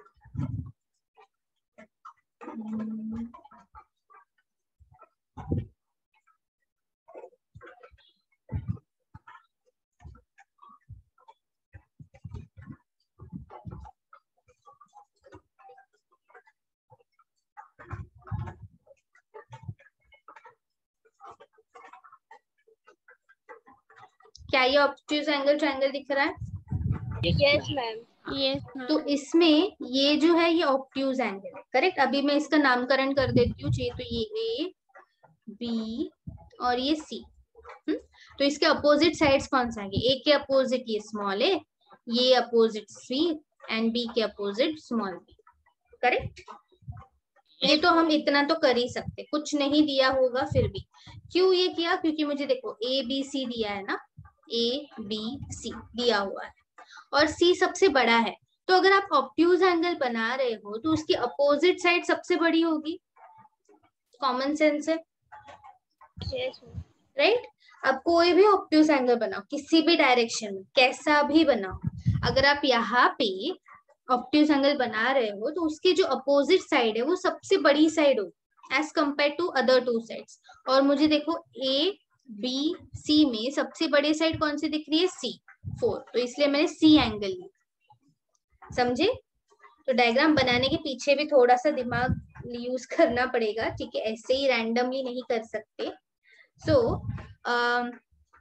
क्या ये ऑब्ट्यूज एंगल ट्रायंगल दिख रहा है? Yes, ma'am. Yes, तो ma'am. इसमें ये जो है ये ऑब्ट्यूज एंगल है. करेक्ट. अभी मैं इसका नामकरण कर देती हूँ. चाहिए तो ये ए, बी और ये सी. तो इसके अपोजिट साइड्स कौन सा है? ए के अपोजिट ये स्मॉल ए, ये अपोजिट सी एंड बी के अपोजिट स्मॉल बी. करेक्ट. ये तो हम इतना तो कर ही सकते. कुछ नहीं दिया होगा फिर भी. क्यों ये किया? क्योंकि मुझे देखो ए बी सी दिया है ना. ए बी सी दिया हुआ है और सी सबसे बड़ा है. तो अगर आप ऑब्ट्यूज एंगल बना रहे हो तो उसकी अपोजिट साइड सबसे बड़ी होगी. कॉमन सेंस है. Yes, ma'am. राइट. अब कोई भी ऑब्ट्यूज एंगल बनाओ किसी भी डायरेक्शन में, कैसा भी बनाओ, अगर आप यहाँ पे ऑब्ट्यूज एंगल बना रहे हो तो उसकी जो अपोजिट साइड है वो सबसे बड़ी साइड होगी as compare to other two sides. और मुझे देखो ए बी सी में सबसे बड़ी साइड कौन सी दिख रही है? C, four. तो इसलिए मैंने सी एंगल लिया. समझे? तो डायग्राम बनाने के पीछे भी थोड़ा सा दिमाग यूज करना पड़ेगा. ठीक है, ऐसे ही रैंडमली नहीं कर सकते. सो so,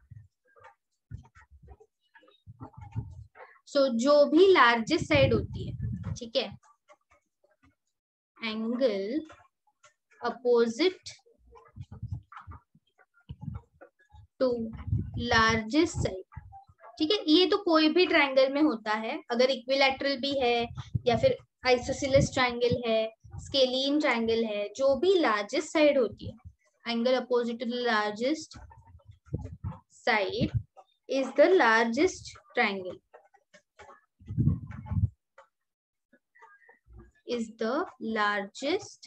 सो so, जो भी लार्जेस्ट साइड होती है, ठीक है, angle opposite to largest side, ठीक है। ये तो कोई भी ट्रायंगल में होता है, अगर इक्विलैटरल भी है या फिर आइसोसेलेस ट्रायंगल है, स्केलीन ट्रायंगल है, जो भी लार्जेस्ट साइड होती है, angle opposite to the largest side is the largest triangle, is the largest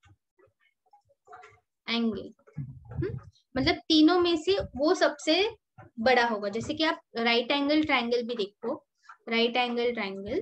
angle. मतलब तीनों में से वो सबसे बड़ा होगा। जैसे कि आप राइट एंगल ट्रायंगल भी देखो, राइट एंगल ट्रायंगल,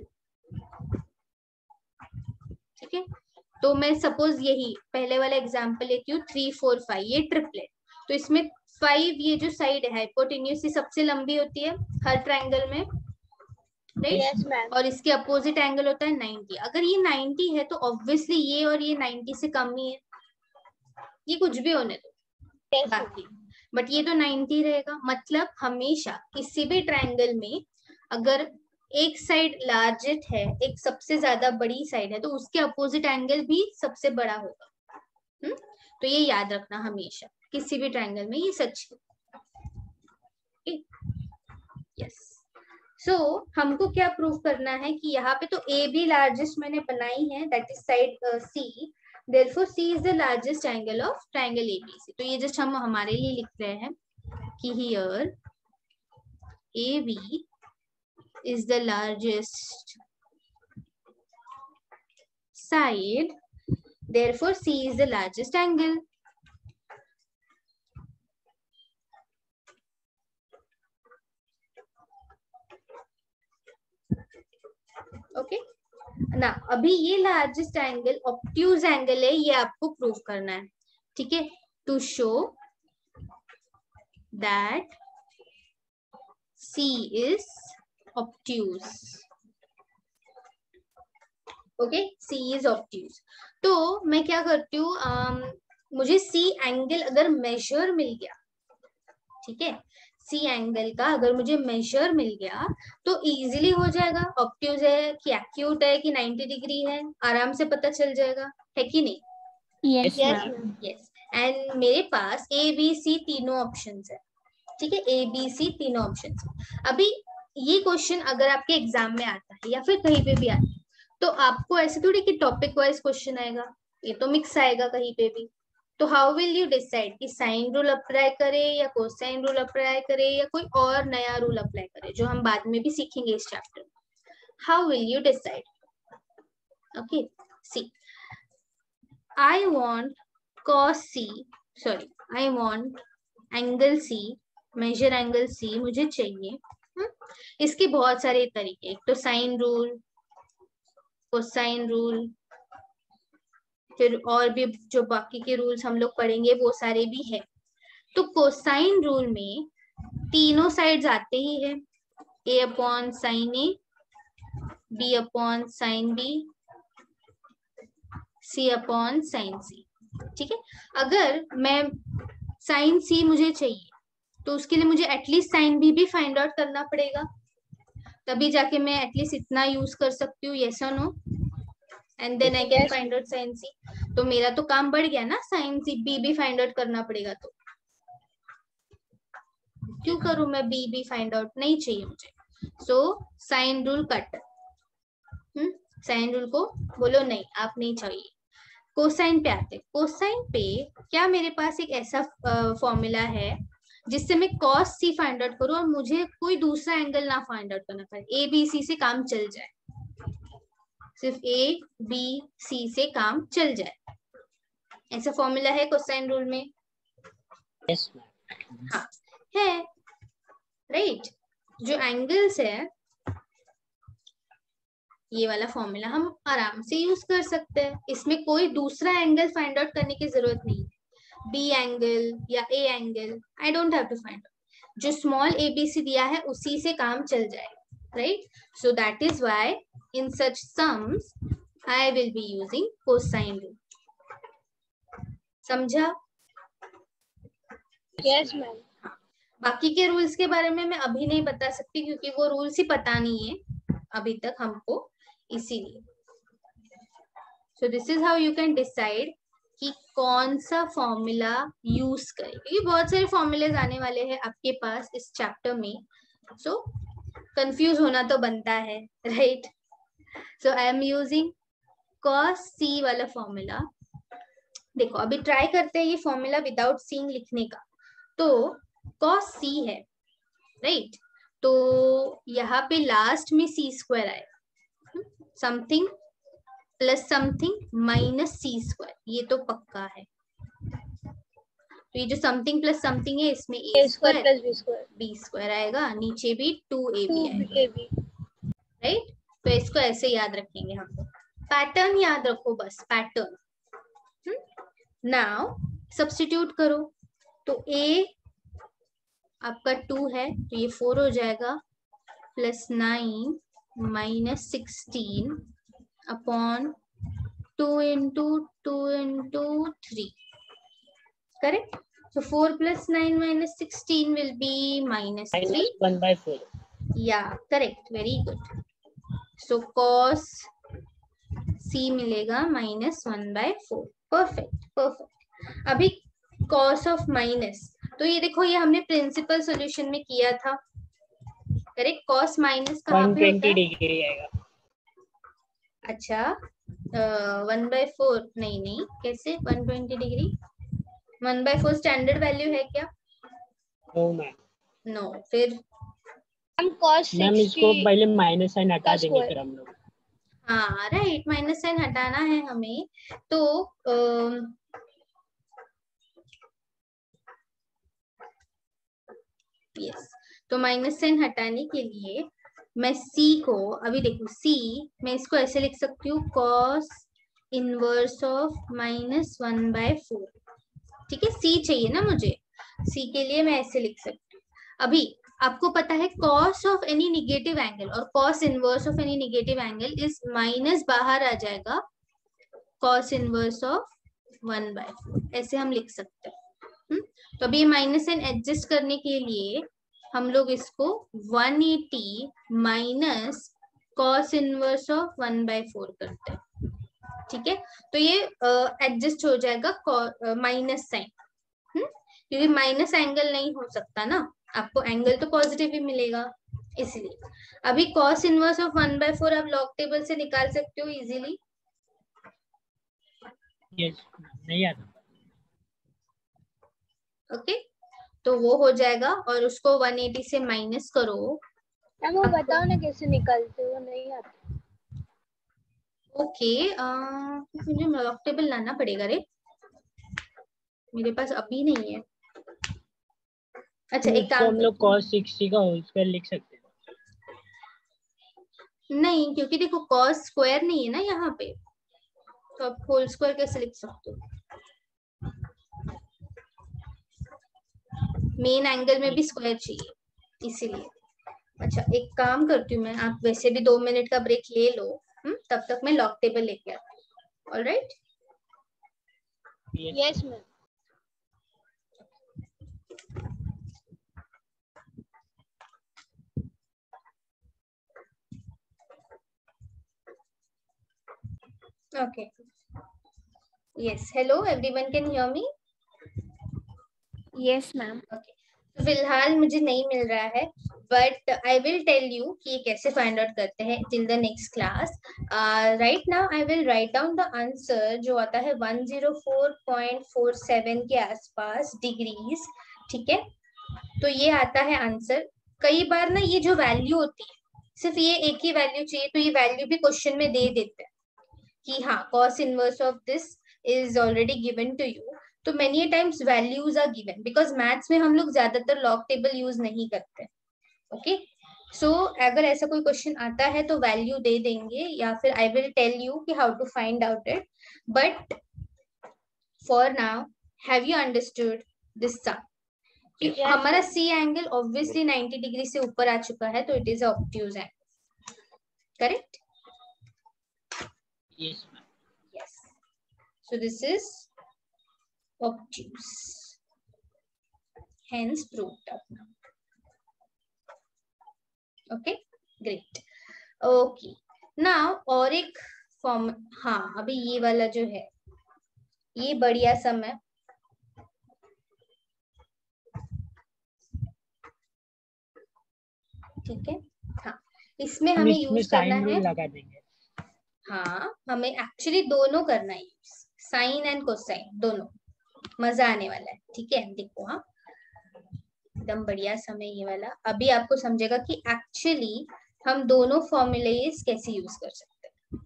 ठीक है। तो मैं सपोज यही पहले वाला एग्जांपल लेती हूँ, थ्री फोर फाइव, ये ट्रिपलेट। तो इसमें फाइव ये जो साइड है हाइपोटेन्यूस सबसे लंबी होती है हर ट्रायंगल में, राइट। Yes ma'am. और इसके अपोजिट एंगल होता है नाइंटी। अगर ये नाइंटी है तो ऑब्वियसली ये और ये नाइंटी से कम ही है, ये कुछ भी होने दो yes, बाकी, बट ये तो नाइंटी रहेगा। मतलब हमेशा किसी भी ट्रायंगल में अगर एक साइड लार्जेस्ट है, एक सबसे ज्यादा बड़ी साइड है, तो उसके अपोजिट एंगल भी सबसे बड़ा होगा। हुँ? तो ये याद रखना हमेशा, किसी भी ट्रायंगल में ये सच है। यस, सो हमको क्या प्रूव करना है कि यहाँ पे तो ए बी लार्जेस्ट मैंने बनाई है, that is side C, therefore C is the largest angle of triangle A B C। तो ये जस्ट हम हमारे लिए लिख रहे हैं कि here A B is the largest side, therefore C is the largest angle। Okay okay? ना अभी ये लार्जेस्ट एंगल ऑब्ट्यूज एंगल है, ये आपको प्रूव करना है, ठीक है। To show that C is obtuse, okay, C is obtuse. तो मैं क्या करती हूँ, मुझे C एंगल अगर मेजर मिल गया, ठीक है, सी एंगल का अगर मुझे मेजर मिल गया तो इजीली हो जाएगा, ऑब्ट्यूज है कि एक्यूट है कि नाइंटी डिग्री है, आराम से पता चल जाएगा, है कि नहीं? Yes ma'am. यस, एंड मेरे पास ए बी सी तीनों ऑप्शंस है, ठीक है, ए बी सी तीनों ऑप्शंस। अभी ये क्वेश्चन अगर आपके एग्जाम में आता है या फिर कहीं पे भी आता है, तो आपको ऐसे थोड़ी कि टॉपिक वाइज क्वेश्चन आएगा, ये तो मिक्स आएगा कहीं पे भी। तो हाउ विल यू डिसाइड कि साइन रूल अप्लाई करे या कोसाइन रूल अप्लाई करे या कोई और नया रूल अप्लाई करे, जो हम बाद में भी सीखेंगे इस चैप्टर में। How will you decide? Okay, see, I want cos C, sorry I want angle C, measure angle C मुझे चाहिए। हुँ? इसके बहुत सारे तरीके, एक तो साइन रूल, कोसाइन रूल, फिर और भी जो बाकी के रूल्स हम लोग पढ़ेंगे वो सारे भी है। तो कोसाइन रूल में तीनों साइड्स आते ही है, a upon sine A, b upon sine B, c upon sine C, ठीक है। अगर मैं साइन सी मुझे चाहिए तो उसके लिए मुझे एटलीस्ट साइन बी भी फाइंड आउट करना पड़ेगा, तभी जाके मैं एटलीस्ट इतना यूज कर सकती हूँ, यस और no, and then I can find out sine C. तो मेरा तो काम बढ़ गया ना, साइन सी बी भी फाइंड आउट करना पड़ेगा, तो क्यों करूं मैं बी भी फाइंड आउट, नहीं चाहिए मुझे। So sine rule cut, hmm sine rule को बोलो नहीं, आप नहीं चाहिए। कोसाइन पे आते, कोसाइन पे क्या मेरे पास एक ऐसा फॉर्मूला है जिससे मैं cos C फाइंड आउट करूं और मुझे कोई दूसरा एंगल ना फाइंड आउट करना पड़े, ए बी सी से काम चल जाए, सिर्फ ए बी सी से काम चल जाए, ऐसा फॉर्मूला है कोसाइन रूल में? यस हाँ है, राइट। जो एंगल्स है ये वाला फॉर्मूला हम आराम से यूज कर सकते हैं, इसमें कोई दूसरा एंगल फाइंड आउट करने की जरूरत नहीं है, बी एंगल या A angle, I don't have to find out, जो स्मॉल ए बी सी दिया है उसी से काम चल जाएगा, right. So that is why in such sums I will be using cosine rule, समझा? Yes ma'am. बाकी के रूल्स के बारे में मैं अभी नहीं बता सकती क्योंकि वो रूल्स ही पता नहीं है अभी तक हमको, इसीलिए। So this is how you can decide कि कौन सा फॉर्मूला यूज करें, क्योंकि बहुत सारे फॉर्मूलेज आने वाले हैं आपके पास इस चैप्टर में, सो कंफ्यूज होना तो बनता है, right. So I am using cos C वाला फॉर्मूला। देखो अभी ट्राई करते हैं ये फॉर्मूला विदाउट सीइंग लिखने का। तो कॉस सी है, राइट, तो यहाँ पे लास्ट में सी स्क्वायर आएगा, something plus something minus c square, ये तो पक्का है। तो ये जो समथिंग प्लस समथिंग है इसमें a square plus B square B square आएगा, नीचे भी टू ए टू बी आएगा, ए बी, राइट। तो इसको ऐसे याद रखेंगे हम लोग, पैटर्न याद रखो बस, पैटर्न। नाउ सब्स्टिट्यूट करो, तो ए आपका टू है तो ये फोर हो जाएगा, plus nine minus sixteen upon two into two into three, correct. So four plus nine minus sixteen will be minus three. Minus one by four. Yeah, correct. Very good. So cos C मिलेगा minus one by four. Perfect, perfect. अभी cos of minus, तो ये देखो ये हमने principal solution में किया था, करेक्ट। cos minus कहाँ पे होता है? डिग्री आएगा। अच्छा, वन बाय फोर नहीं नहीं, कैसे one twenty degree? One by four standard value है क्या? नो मैम, नो, फिर हम cos मैम सिक्सटी इसको पहले माइनस साइन हटा का देंगे square। फिर हम लोग। हाँ राइट, माइनस साइन हटाना है हमें, तो यस, तो माइनस साइन हटाने के लिए मैं c को, अभी देखो c, मैं इसको ऐसे लिख सकती हूँ cos inverse of minus one by four, ठीक है। c चाहिए ना मुझे, c के लिए मैं ऐसे लिख सकती हूँ। अभी आपको पता है cos of any negative angle और cos inverse of any negative angle इस माइनस बाहर आ जाएगा, cos inverse of one by four, ऐसे हम लिख सकते हैं। तो अभी माइनस साइन एडजस्ट करने के लिए हम लोग इसको one eighty minus cos inverse of one by four करते हैं, ठीक है। तो ये एडजस्ट uh, हो जाएगा माइनस साइन, क्योंकि माइनस एंगल नहीं हो सकता ना, आपको एंगल तो पॉजिटिव ही मिलेगा, इसलिए। अभी cos inverse of one by four आप लॉग टेबल से निकाल सकते हो इजीली। यस, नहीं आता। ओके, तो वो हो जाएगा और उसको वन एटी से माइनस करो। मैम वो बताओ ना कैसे निकलते हो, नहीं आता। ओके, मुझे लॉग टेबल लाना पड़ेगा रे, मेरे पास अभी नहीं है। अच्छा एक इसको काम हम लोग cos सिक्सटी का होल स्क्वायर लिख सकते हैं। नहीं, क्योंकि देखो cos स्क्वायर नहीं है ना यहाँ पे, तो आप होल स्क्वायर कैसे लिख सकते हो? मेन एंगल में भी स्क्वायर चाहिए, इसीलिए। अच्छा एक काम करती हूँ मैं, आप वैसे भी दो मिनट का ब्रेक ले लो, हुँ? तब तक मैं लॉग टेबल लेके आती हूँ। Alright, yes ma'am. Okay. Yes. Hello, everyone can hear me? Yes ma'am. Okay. तो फिलहाल मुझे नहीं मिल रहा है, but I will tell you कि ये कैसे फाइंड आउट करते हैं till the next class. Right now I will write down the answer जो आता है one zero four point four seven के आसपास डिग्रीज, ठीक है। तो ये आता है आंसर। कई बार ना ये जो वैल्यू होती है सिर्फ ये एक ही वैल्यू चाहिए, तो ये वैल्यू भी क्वेश्चन में दे देते हैं कि हाँ cos inverse of this is already given to you. तो many times values are given, because maths में हम लोग ज्यादातर लॉग टेबल यूज नहीं करते। ओके, सो अगर ऐसा कोई क्वेश्चन आता है तो वैल्यू दे देंगे, या फिर आई विल टेल यू कि how to find out it. But for now have you understood this sum? हमारा C angle obviously ninety degree से ऊपर आ चुका है, तो it is obtuse angle, correct? Yes, ma'am. Yes. So this is obtuse. Hence proved up now. Okay, great. Okay. Now और एक form, हाँ अभी ये वाला जो है ये बढ़िया सम है। ठीक है, हाँ इसमें हम हमें इसमें यूज करना साइन रूल है, लगा देंगे। हाँ हमें एक्चुअली दोनों करना है यूज, साइन एंड कोसाइन दोनों, मजा आने वाला है। ठीक है, देखो हाँ एकदम बढ़िया समय ये वाला। अभी आपको समझेगा कि एक्चुअली हम दोनों फॉर्मूलेज कैसे यूज कर सकते हैं।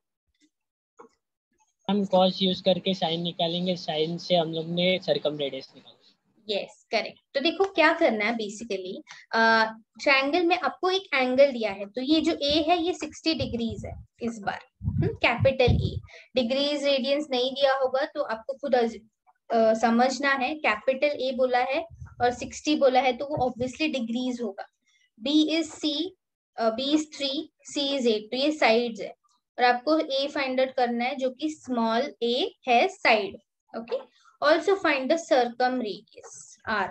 हम कॉस यूज करके साइन निकालेंगे, साइन से हम लोग ने सर्कम रेडियस निकाला। Yes correct. तो देखो क्या करना है बेसिकली, ट्रायंगल में आपको एक एंगल दिया है, तो ये जो ए है ये सिक्सटी डिग्रीज है इस बार, कैपिटल ए। डिग्रीज रेडियंस नहीं दिया होगा तो आपको खुद uh, समझना है, कैपिटल ए बोला है और सिक्सटी बोला है तो वो ऑब्वियसली डिग्रीज होगा। B is C, b is three, c is eight, तो ये साइड्स है और आपको ए फाइंड आउट करना है जो कि स्मॉल ए है side. Okay, also find the circumradius r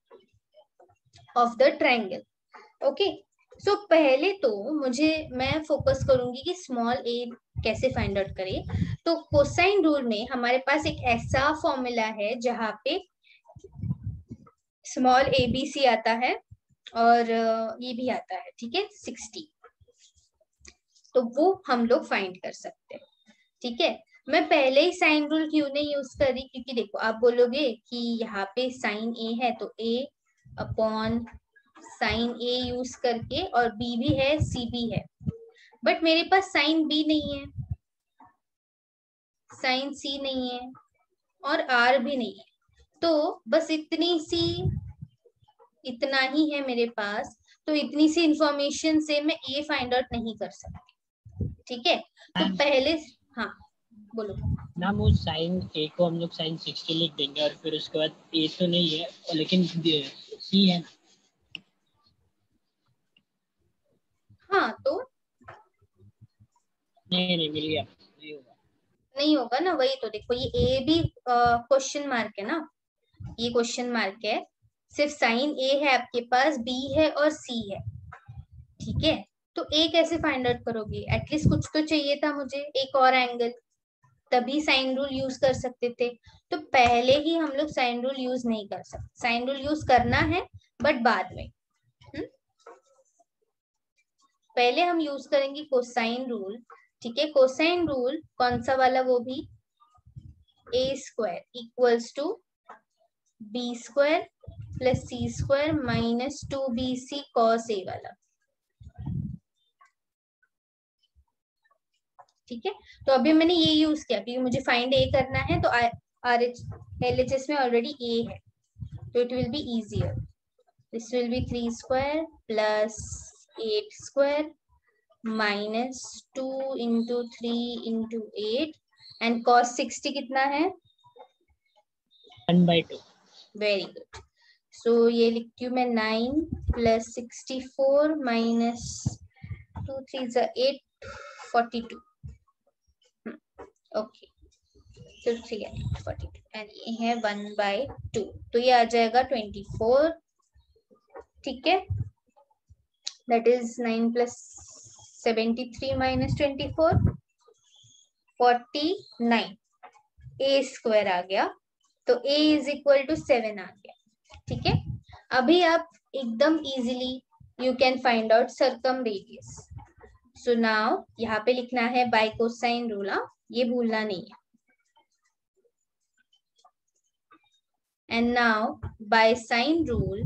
of the triangle. okay, so पहले तो मुझे मैं फोकस करूंगी कि स्मॉल a कैसे फाइंड आउट करें। तो कोसाइन रूल में हमारे पास एक ऐसा फॉर्मूला है जहां पे स्मॉल a b c आता है और ये भी आता है, ठीक है सिक्सटी, तो वो हम लोग फाइंड कर सकते हैं। ठीक है, मैं पहले ही साइन रूल क्यों नहीं यूज कर रही, क्योंकि देखो आप बोलोगे कि यहाँ पे साइन ए है तो A upon sine A use करके, और बी भी है सी भी है, बट मेरे पास साइन बी नहीं है, साइन सी नहीं है और आर भी नहीं है, तो बस इतनी सी इतना ही है मेरे पास, तो इतनी सी इंफॉर्मेशन से मैं ए फाइंड आउट नहीं कर सकती। ठीक है, तो पहले हाँ बोलो ना, वो साइन ए को हम लोग साइन सिक्सटी लिख देंगे और फिर उसके बाद ए तो नहीं है लेकिन सी है ना। हाँ तो नहीं नहीं मिल गया, नहीं होगा नहीं होगा ना, वही तो देखो ये ए भी क्वेश्चन मार्क है ना, ये क्वेश्चन मार्क है, सिर्फ साइन ए है आपके पास, बी है और सी है। ठीक है, तो ए कैसे फाइंड आउट करोगे, एटलीस्ट कुछ तो चाहिए था मुझे, एक और एंगल, तभी साइन रूल यूज कर सकते थे। तो पहले ही हम लोग साइन रूल यूज नहीं कर सकते, साइन रूल यूज करना है बट बाद में। हुँ? पहले हम यूज करेंगे कोसाइन रूल। ठीक है, कोसाइन रूल कौन सा वाला, वो भी a square equals to B square plus C square minus two B C cos A वाला। ठीक है, तो अभी मैंने ये यूज किया क्योंकि मुझे फाइंड ए करना है, तो R H L H S में ऑलरेडी ए है, तो it will be easier. This will be three square plus eight square minus two into three into eight, and cos sixty कितना है, one by two. Very good, so ये लिखती हूँ मैं nine plus sixty four minus two three ज़ा eight, forty two. Okay, तो three है forty two and ये है वन बाई टू, तो ये आ जाएगा ट्वेंटी फोर। ठीक है, that is nine plus seventy three minus twenty four, forty nine. A square आ गया, तो a is equal to seven आ गया। ठीक है, अभी आप एकदम easily you can find out circumradius. So now यहाँ पे लिखना है बाय कोसाइन रूल, ये भूलना नहीं है। And now by sine rule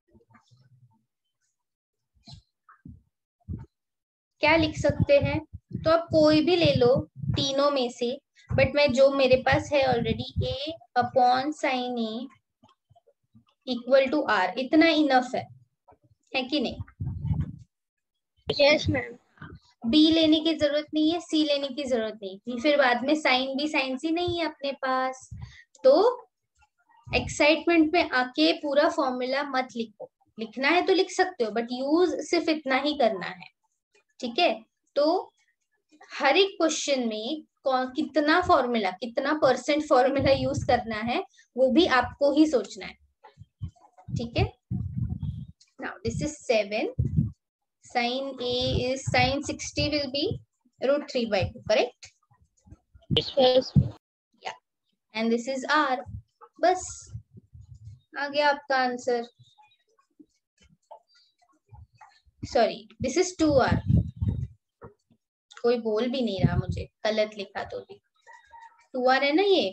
क्या लिख सकते हैं, तो आप कोई भी ले लो तीनों में से, बट मैं जो मेरे पास है already, a upon sine A equal to R, इतना इनफ है, है कि नहीं? Yes ma'am. बी लेने की जरूरत नहीं है, सी लेने की जरूरत नहीं, फिर बाद में साइन बी साइन सी नहीं है अपने पास, तो एक्साइटमेंट में आके पूरा फॉर्मूला मत लिखो, लिखना है तो लिख सकते हो बट यूज सिर्फ इतना ही करना है। ठीक है, तो हर एक क्वेश्चन में कौन कितना फॉर्मूला, कितना परसेंट फॉर्मूला यूज करना है वो भी आपको ही सोचना है। ठीक है, now this is seven, sin A is sin sixty will be root three by two, correct? Yes. Yeah. And this is R. बस आ गया आपका answer. Sorry, this is two R. कोई बोल भी नहीं रहा मुझे गलत लिखा तो भी. टू आर है ना ये.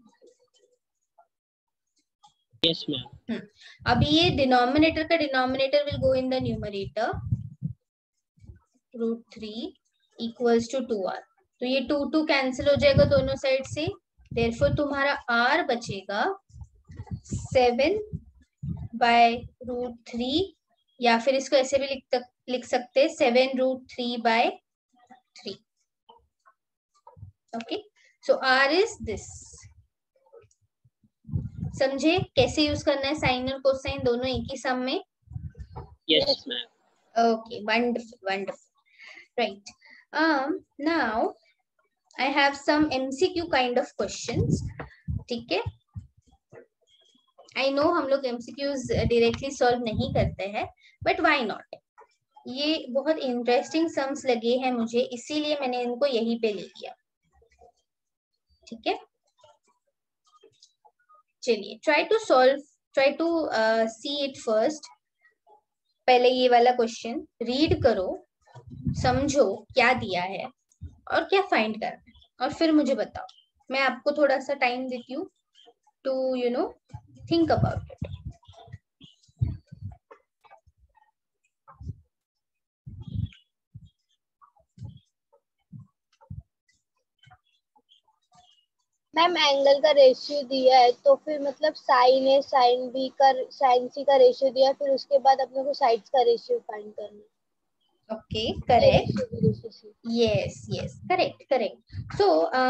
Yes ma'am. अभी ये डिनोमिनेटर का denominator will go in the numerator. Root three equals to two R. तो ये टू टू कैंसिल हो जाएगा दोनों साइड से. देयरफॉर तुम्हारा आर बचेगा सेवन बाय रूट थ्री, या फिर इसको ऐसे भी लिख लिख सकते हैं seven root three by three. Okay, so R is this. समझे कैसे यूज करना है साइन और कोसाइन दोनों एक ही सम में. Yes ma'am. Okay, wonderful, wonderful. Right. Um, now I have some M C Q kind of questions. ठीक है. I know हम लोग M C Qs directly solve नहीं करते हैं, but why not? ये बहुत interesting sums लगे हैं मुझे, इसीलिए मैंने इनको यहीं पे ले लिया. ठीक है. चलिए, try to solve, try to uh, see it first. पहले ये वाला क्वेश्चन रीड करो, समझो क्या दिया है और क्या फाइंड करना है, और फिर मुझे बताओ. मैं आपको थोड़ा सा टाइम देती हूँ to you no think about it. Ma'am angle का रेशियो दिया है, तो फिर मतलब साइन ए साइन बी का साइन सी का रेशियो दिया है, फिर उसके बाद अपने को साइड्स का रेशियो फाइंड करना है. Okay, correct. Yes yes, correct correct. So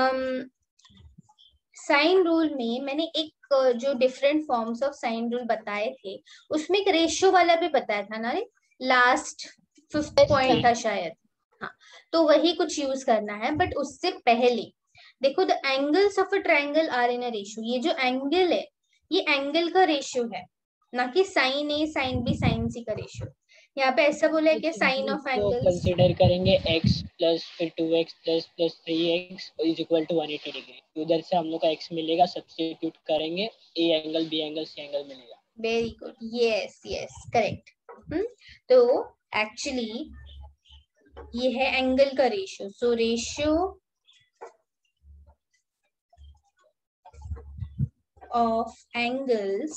sine rule में मैंने एक जो different forms of sine rule बताए थे, उसमें एक रेशियो वाला भी बताया था ना. लास्ट फिफ्थ पॉइंट था शायद. हाँ, तो वही कुछ यूज करना है. बट उससे पहले देखो, the angles of a triangle are in a ratio. ये जो एंगल है ये एंगल का रेशियो है, ना कि sine A sine B sine C का रेशियो. यहाँ पे ऐसा बोला है कि साइन ऑफ एंगल्स कंसीडर करेंगे x प्लस फिर two x plus plus three x is equal to one eighty degree. उधर से हम लोग का x मिलेगा, सब्स्टिट्यूट करेंगे, a angle b angle c angle मिलेगा. Very good. Yes yes, correct. तो एक्चुअली ये है एंगल का ratio. So ratio of angles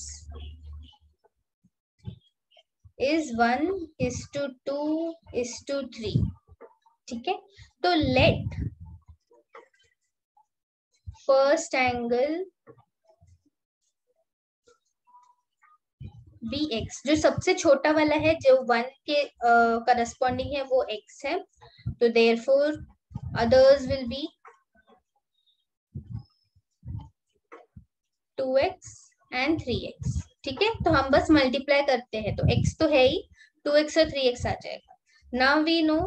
is one is to two is to three. ठीक है. तो let first angle be x. जो सबसे छोटा वाला है, जो वन के करस्पॉन्डिंग uh, है, वो x है. तो therefore others will be two x and three x. ठीक है. तो हम बस मल्टीप्लाई करते हैं, तो x तो है ही, टू एक्स और थ्री एक्स आ जाएगा. Now we know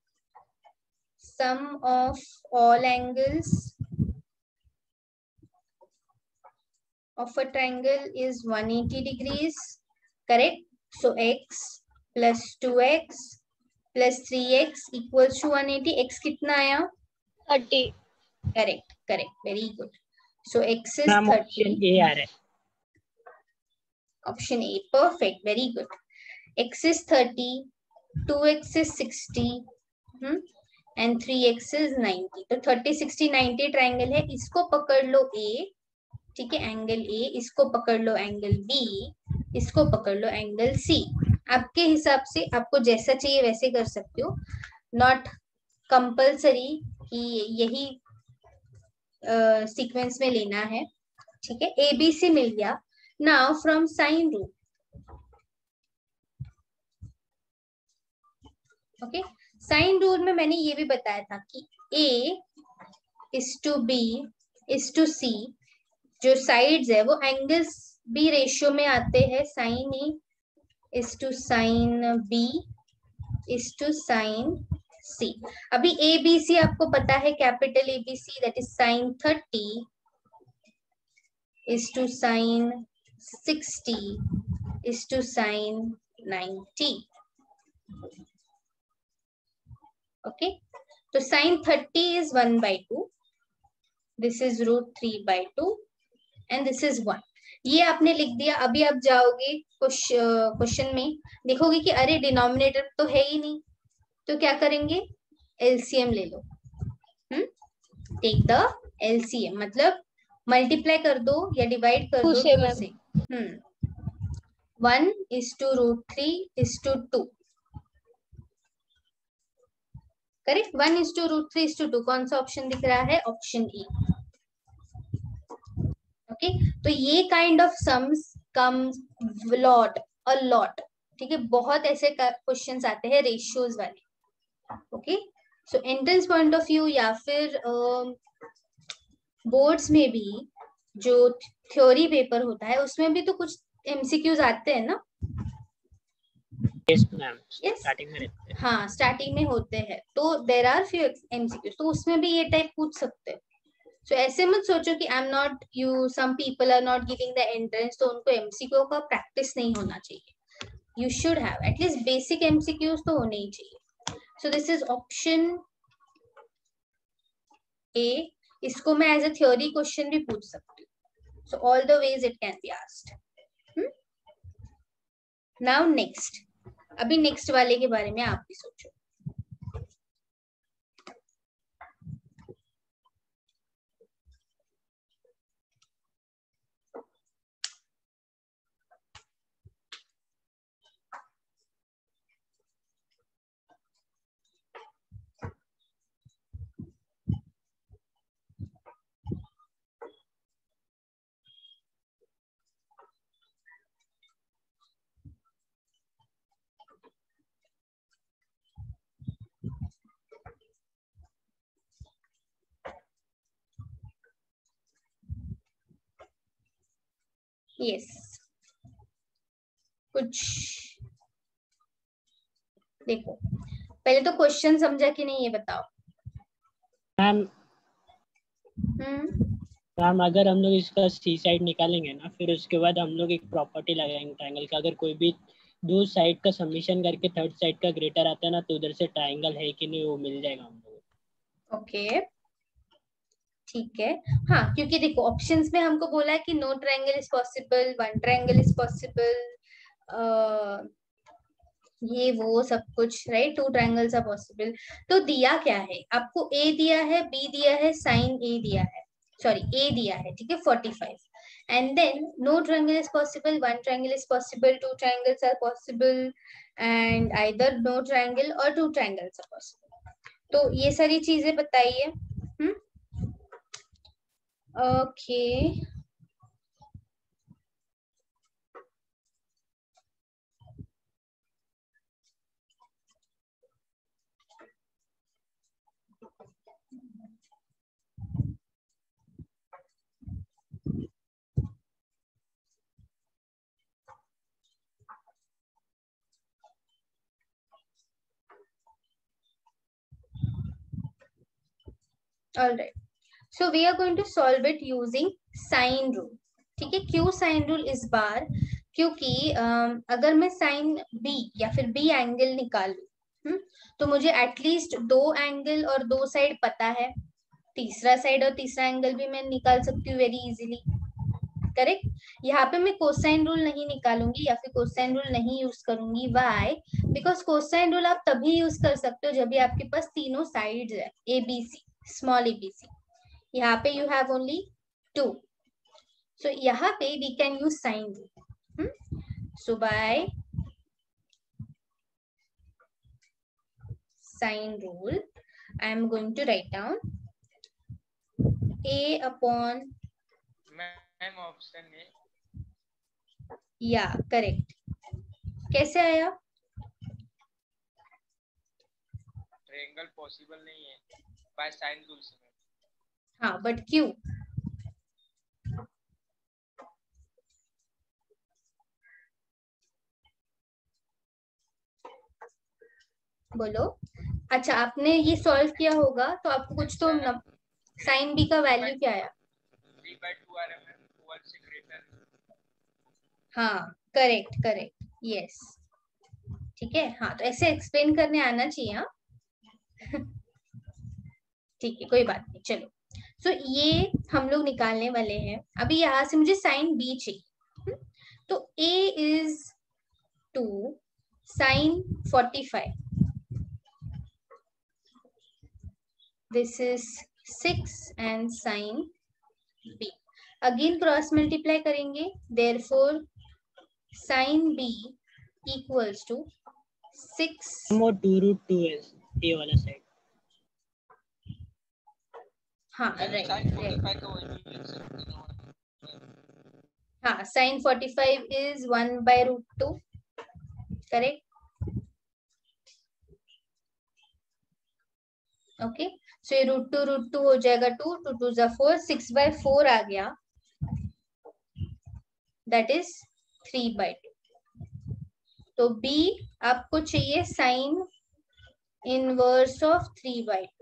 sum of all angles of a triangle is one eighty degrees. Correct. So x plus two x plus three x equals to one eighty. x कितना आया? Thirty. Correct correct, very good. So x is ma'am thirty. Option A आ रहा है. Option A, perfect, very good. X is thirty, two x is sixty, hmm? and three x is ninety. तो thirty, sixty, ninety triangle है. इसको पकड़ लो A, ठीक है, angle A. इसको पकड़ लो एंगल B. इसको पकड़ लो एंगल C. आपके हिसाब से आपको जैसा चाहिए वैसे कर सकते हो. नॉट कंपल्सरी कि यही सीक्वेंस uh, में लेना है. ठीक है. ए बी सी मिल गया. Now from sine rule, okay, sine rule में मैंने ये भी बताया था कि A is to B is to C. जो साइड्स है वो एंगल्स बी रेशियो में आते हैं. Sine A is to sine B is to sine C. अभी ए बी सी आपको पता है, capital A B C, that is sine thirty is to sine sixty is to sine ninety. Okay. तो sine thirty is one by two, this is root three by two, and this is one. ये आपने लिख दिया। अभी आप जाओगे question में, देखोगे कि अरे डिनोमिनेटर तो है ही नहीं, तो क्या करेंगे, एलसीएम ले लो। हम्म टेक द एलसीएम, मतलब मल्टीप्लाई कर दो या डिवाइड कर टू दो से to ma'am. Say. Hmm one is to root three is to two, correct. One is to root three is to two, कौन सा ऑप्शन दिख रहा है, ऑप्शन ई। ओके, तो ये kind of sums comes lot a lot, ठीक है। बहुत ऐसे क्वेश्चंस आते हैं रेशियोज वाले। Okay, so entrance point of view या फिर बोर्ड्स uh, में भी जो थ्योरी पेपर होता है उसमें भी तो कुछ एमसीक्यूज आते हैं ना। Yes ma'am, Yes. स्टार्टिंग में रहते हैं। हाँ, स्टार्टिंग में होते हैं, तो देर आर फ्यू एमसीक्यूज, तो उसमें भी ये टाइप पूछ सकते हैं। सो so, ऐसे मत सोचो कि I am not you, some people are not giving the entrance, तो उनको एमसीक्यू का प्रैक्टिस नहीं होना चाहिए। You should have at least basic MCQs तो होने ही चाहिए। So this is option A. इसको मैं एज अ थ्योरी क्वेश्चन भी पूछ सकती हूँ। So all the ways it can be asked. Now next, अभी नेक्स्ट वाले के बारे में आप भी सोचो। यस, कुछ देखो, पहले तो क्वेश्चन समझा कि नहीं ये बताओ। मैम हम्म मैम अगर हम लोग इसका सी साइड निकालेंगे ना, फिर उसके बाद हम लोग एक प्रॉपर्टी लगाएंगे ट्रायंगल का। अगर कोई भी दो साइड का सबमिशन करके थर्ड साइड का ग्रेटर आता है ना, तो उधर से ट्रायंगल है कि नहीं वो मिल जाएगा हम लोग। ओके, ठीक है। हाँ, क्योंकि देखो ऑप्शंस में हमको बोला है कि no triangle is possible, one triangle is possible, ये वो सब कुछ, right. Two triangles are possible. तो दिया क्या है आपको, ए दिया है, बी दिया है, साइन ए दिया है, सॉरी ए दिया है, ठीक है, forty five. And then no triangle is possible, one triangle is possible, two triangles are possible, and either no triangle और टू ट्रायंगल्स आर पॉसिबल। तो ये सारी चीजें बताइए। Hmm okay, all right, so we are going to solve it using sine rule, ठीक है। क्यों sine rule इस बार, क्योंकि अम, अगर मैं साइन बी या फिर बी एंगल निकालू, तो मुझे एटलीस्ट दो एंगल और दो साइड पता है, तीसरा साइड और तीसरा एंगल भी मैं निकाल सकती हूँ वेरी इजीली, करेक्ट। यहाँ पे मैं कोसाइन रूल नहीं निकालूंगी या फिर कोसाइन रूल नहीं यूज करूंगी। व्हाई? बिकॉज कोसाइन रूल आप तभी यूज कर सकते हो जब भी आपके पास तीनों साइड्स है, A B C, small a B c. यहाँ पे you have only two, so यहाँ पे we can use sine rule. So by sine rule I am going to write down a upon, ma'am option A. या correct. कैसे आया? Triangle possible नहीं है bye sine rule से। हाँ, but क्यों? बोलो। अच्छा, आपने ये सॉल्व किया होगा तो आपको कुछ तो साइन बी का वैल्यू क्या आया? थ्री बाय टू आ रहा है, वन से ग्रेटर। हाँ, करेक्ट करेक्ट, यस, ठीक है। हाँ, तो ऐसे एक्सप्लेन करने आना चाहिए। हाँ ठीक है, कोई बात नहीं, चलो। सो so, ये हम लोग निकालने वाले हैं। अभी यहाँ से मुझे साइन बी चाहिए, तो a is to sine forty five, this is six and sine b। Again cross multiply करेंगे, therefore sine b equals to six more two root two है ये वाला साइड। हाँ right sine right forty five का वही लिख सकते हैं। हाँ, sine forty five is one by root two, correct. Okay, so ये रूट टू रूट टू हो जाएगा टू, टू टू जा फोर, सिक्स बाय फोर आ गया, that is three by two. तो बी आपको चाहिए sine inverse of three by two.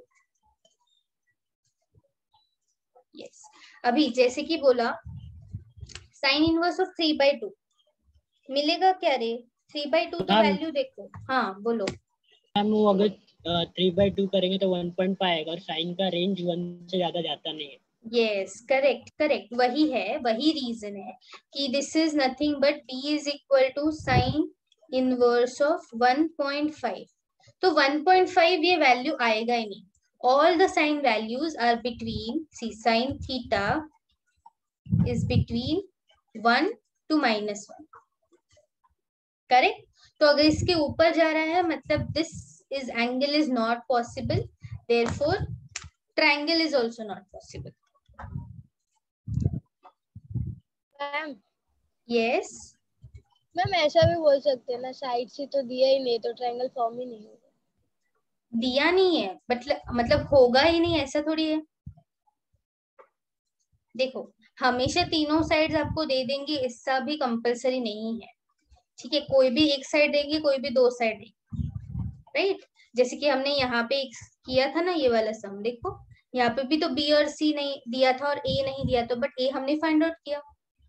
Yes, अभी जैसे कि बोला sine inverse of three by two मिलेगा क्या रे? थ्री बाय टू तो वैल्यू देखो। हाँ बोलो मैम, वो अगर थ्री बाय टू करेंगे तो वन पॉइंट फाइव आएगा और साइन का रेंज वन से ज्यादा जाता नहीं है। यस करेक्ट करेक्ट, वही है, वही रीजन है कि this is nothing but B is equal to sine inverse of one point five. तो वन पॉइंट फाइव ये वैल्यू आएगा ही नहीं। All the sign values are between, see sin theta is between one to minus one, correct? तो अगर इसके ऊपर जा रहा है मतलब this is angle is not possible, therefore triangle is also not possible. Ma'am Yes, ma'am ऐसा भी बोल सकते हैं ना, साइड से तो दिया ही नहीं तो ट्रायंगल फॉर्म ही नहीं होगा। दिया नहीं है मतलब मतलब होगा ही नहीं, ऐसा थोड़ी है। देखो हमेशा तीनों साइड्स आपको दे देंगे ऐसा भी कंपलसरी नहीं है, ठीक है? कोई भी एक साइड देगी, कोई भी दो साइड देगी, राइट? जैसे कि हमने यहाँ पे एक किया था ना ये वाला सम, देखो यहाँ पे भी तो बी और सी नहीं दिया था और ए नहीं दिया था, बट ए हमने फाइंड आउट किया,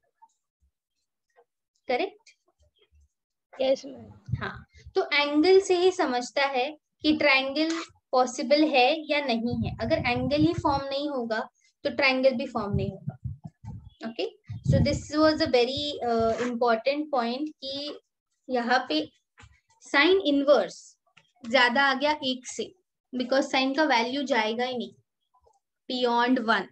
करेक्ट? Yes ma'am. हाँ, तो एंगल से ही समझता है कि ट्रायंगल पॉसिबल है या नहीं है। अगर एंगल ही फॉर्म नहीं होगा तो ट्रायंगल भी फॉर्म नहीं होगा। Okay, so this was a very important point कि यहाँ पे साइन इनवर्स ज्यादा आ गया एक से, बिकॉज साइन का वैल्यू जाएगा ही नहीं beyond one.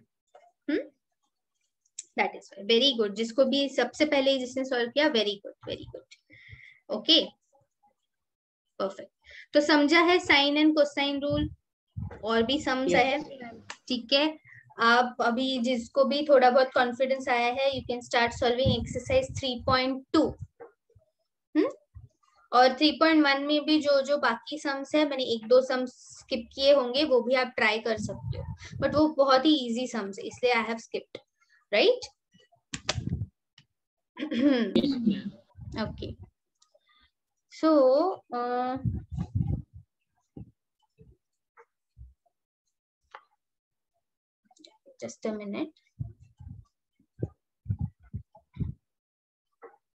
That is very good, जिसको भी सबसे पहले जिसने सॉल्व किया, very good very good. Okay perfect, तो समझा है साइन एंड कोसाइन रूल, और भी सम्स है, ठीक है? आप अभी जिसको भी थोड़ा बहुत कॉन्फिडेंस आया है, you can start solving exercise three point two. Hmm, और थ्री पॉइंट वन में भी जो जो बाकी सम्स है, मैंने एक दो सम्स स्किप किए होंगे, वो भी आप ट्राई कर सकते हो, बट वो बहुत ही इजी सम्स है, इसलिए I have skipped, right? Okay, so just a minute.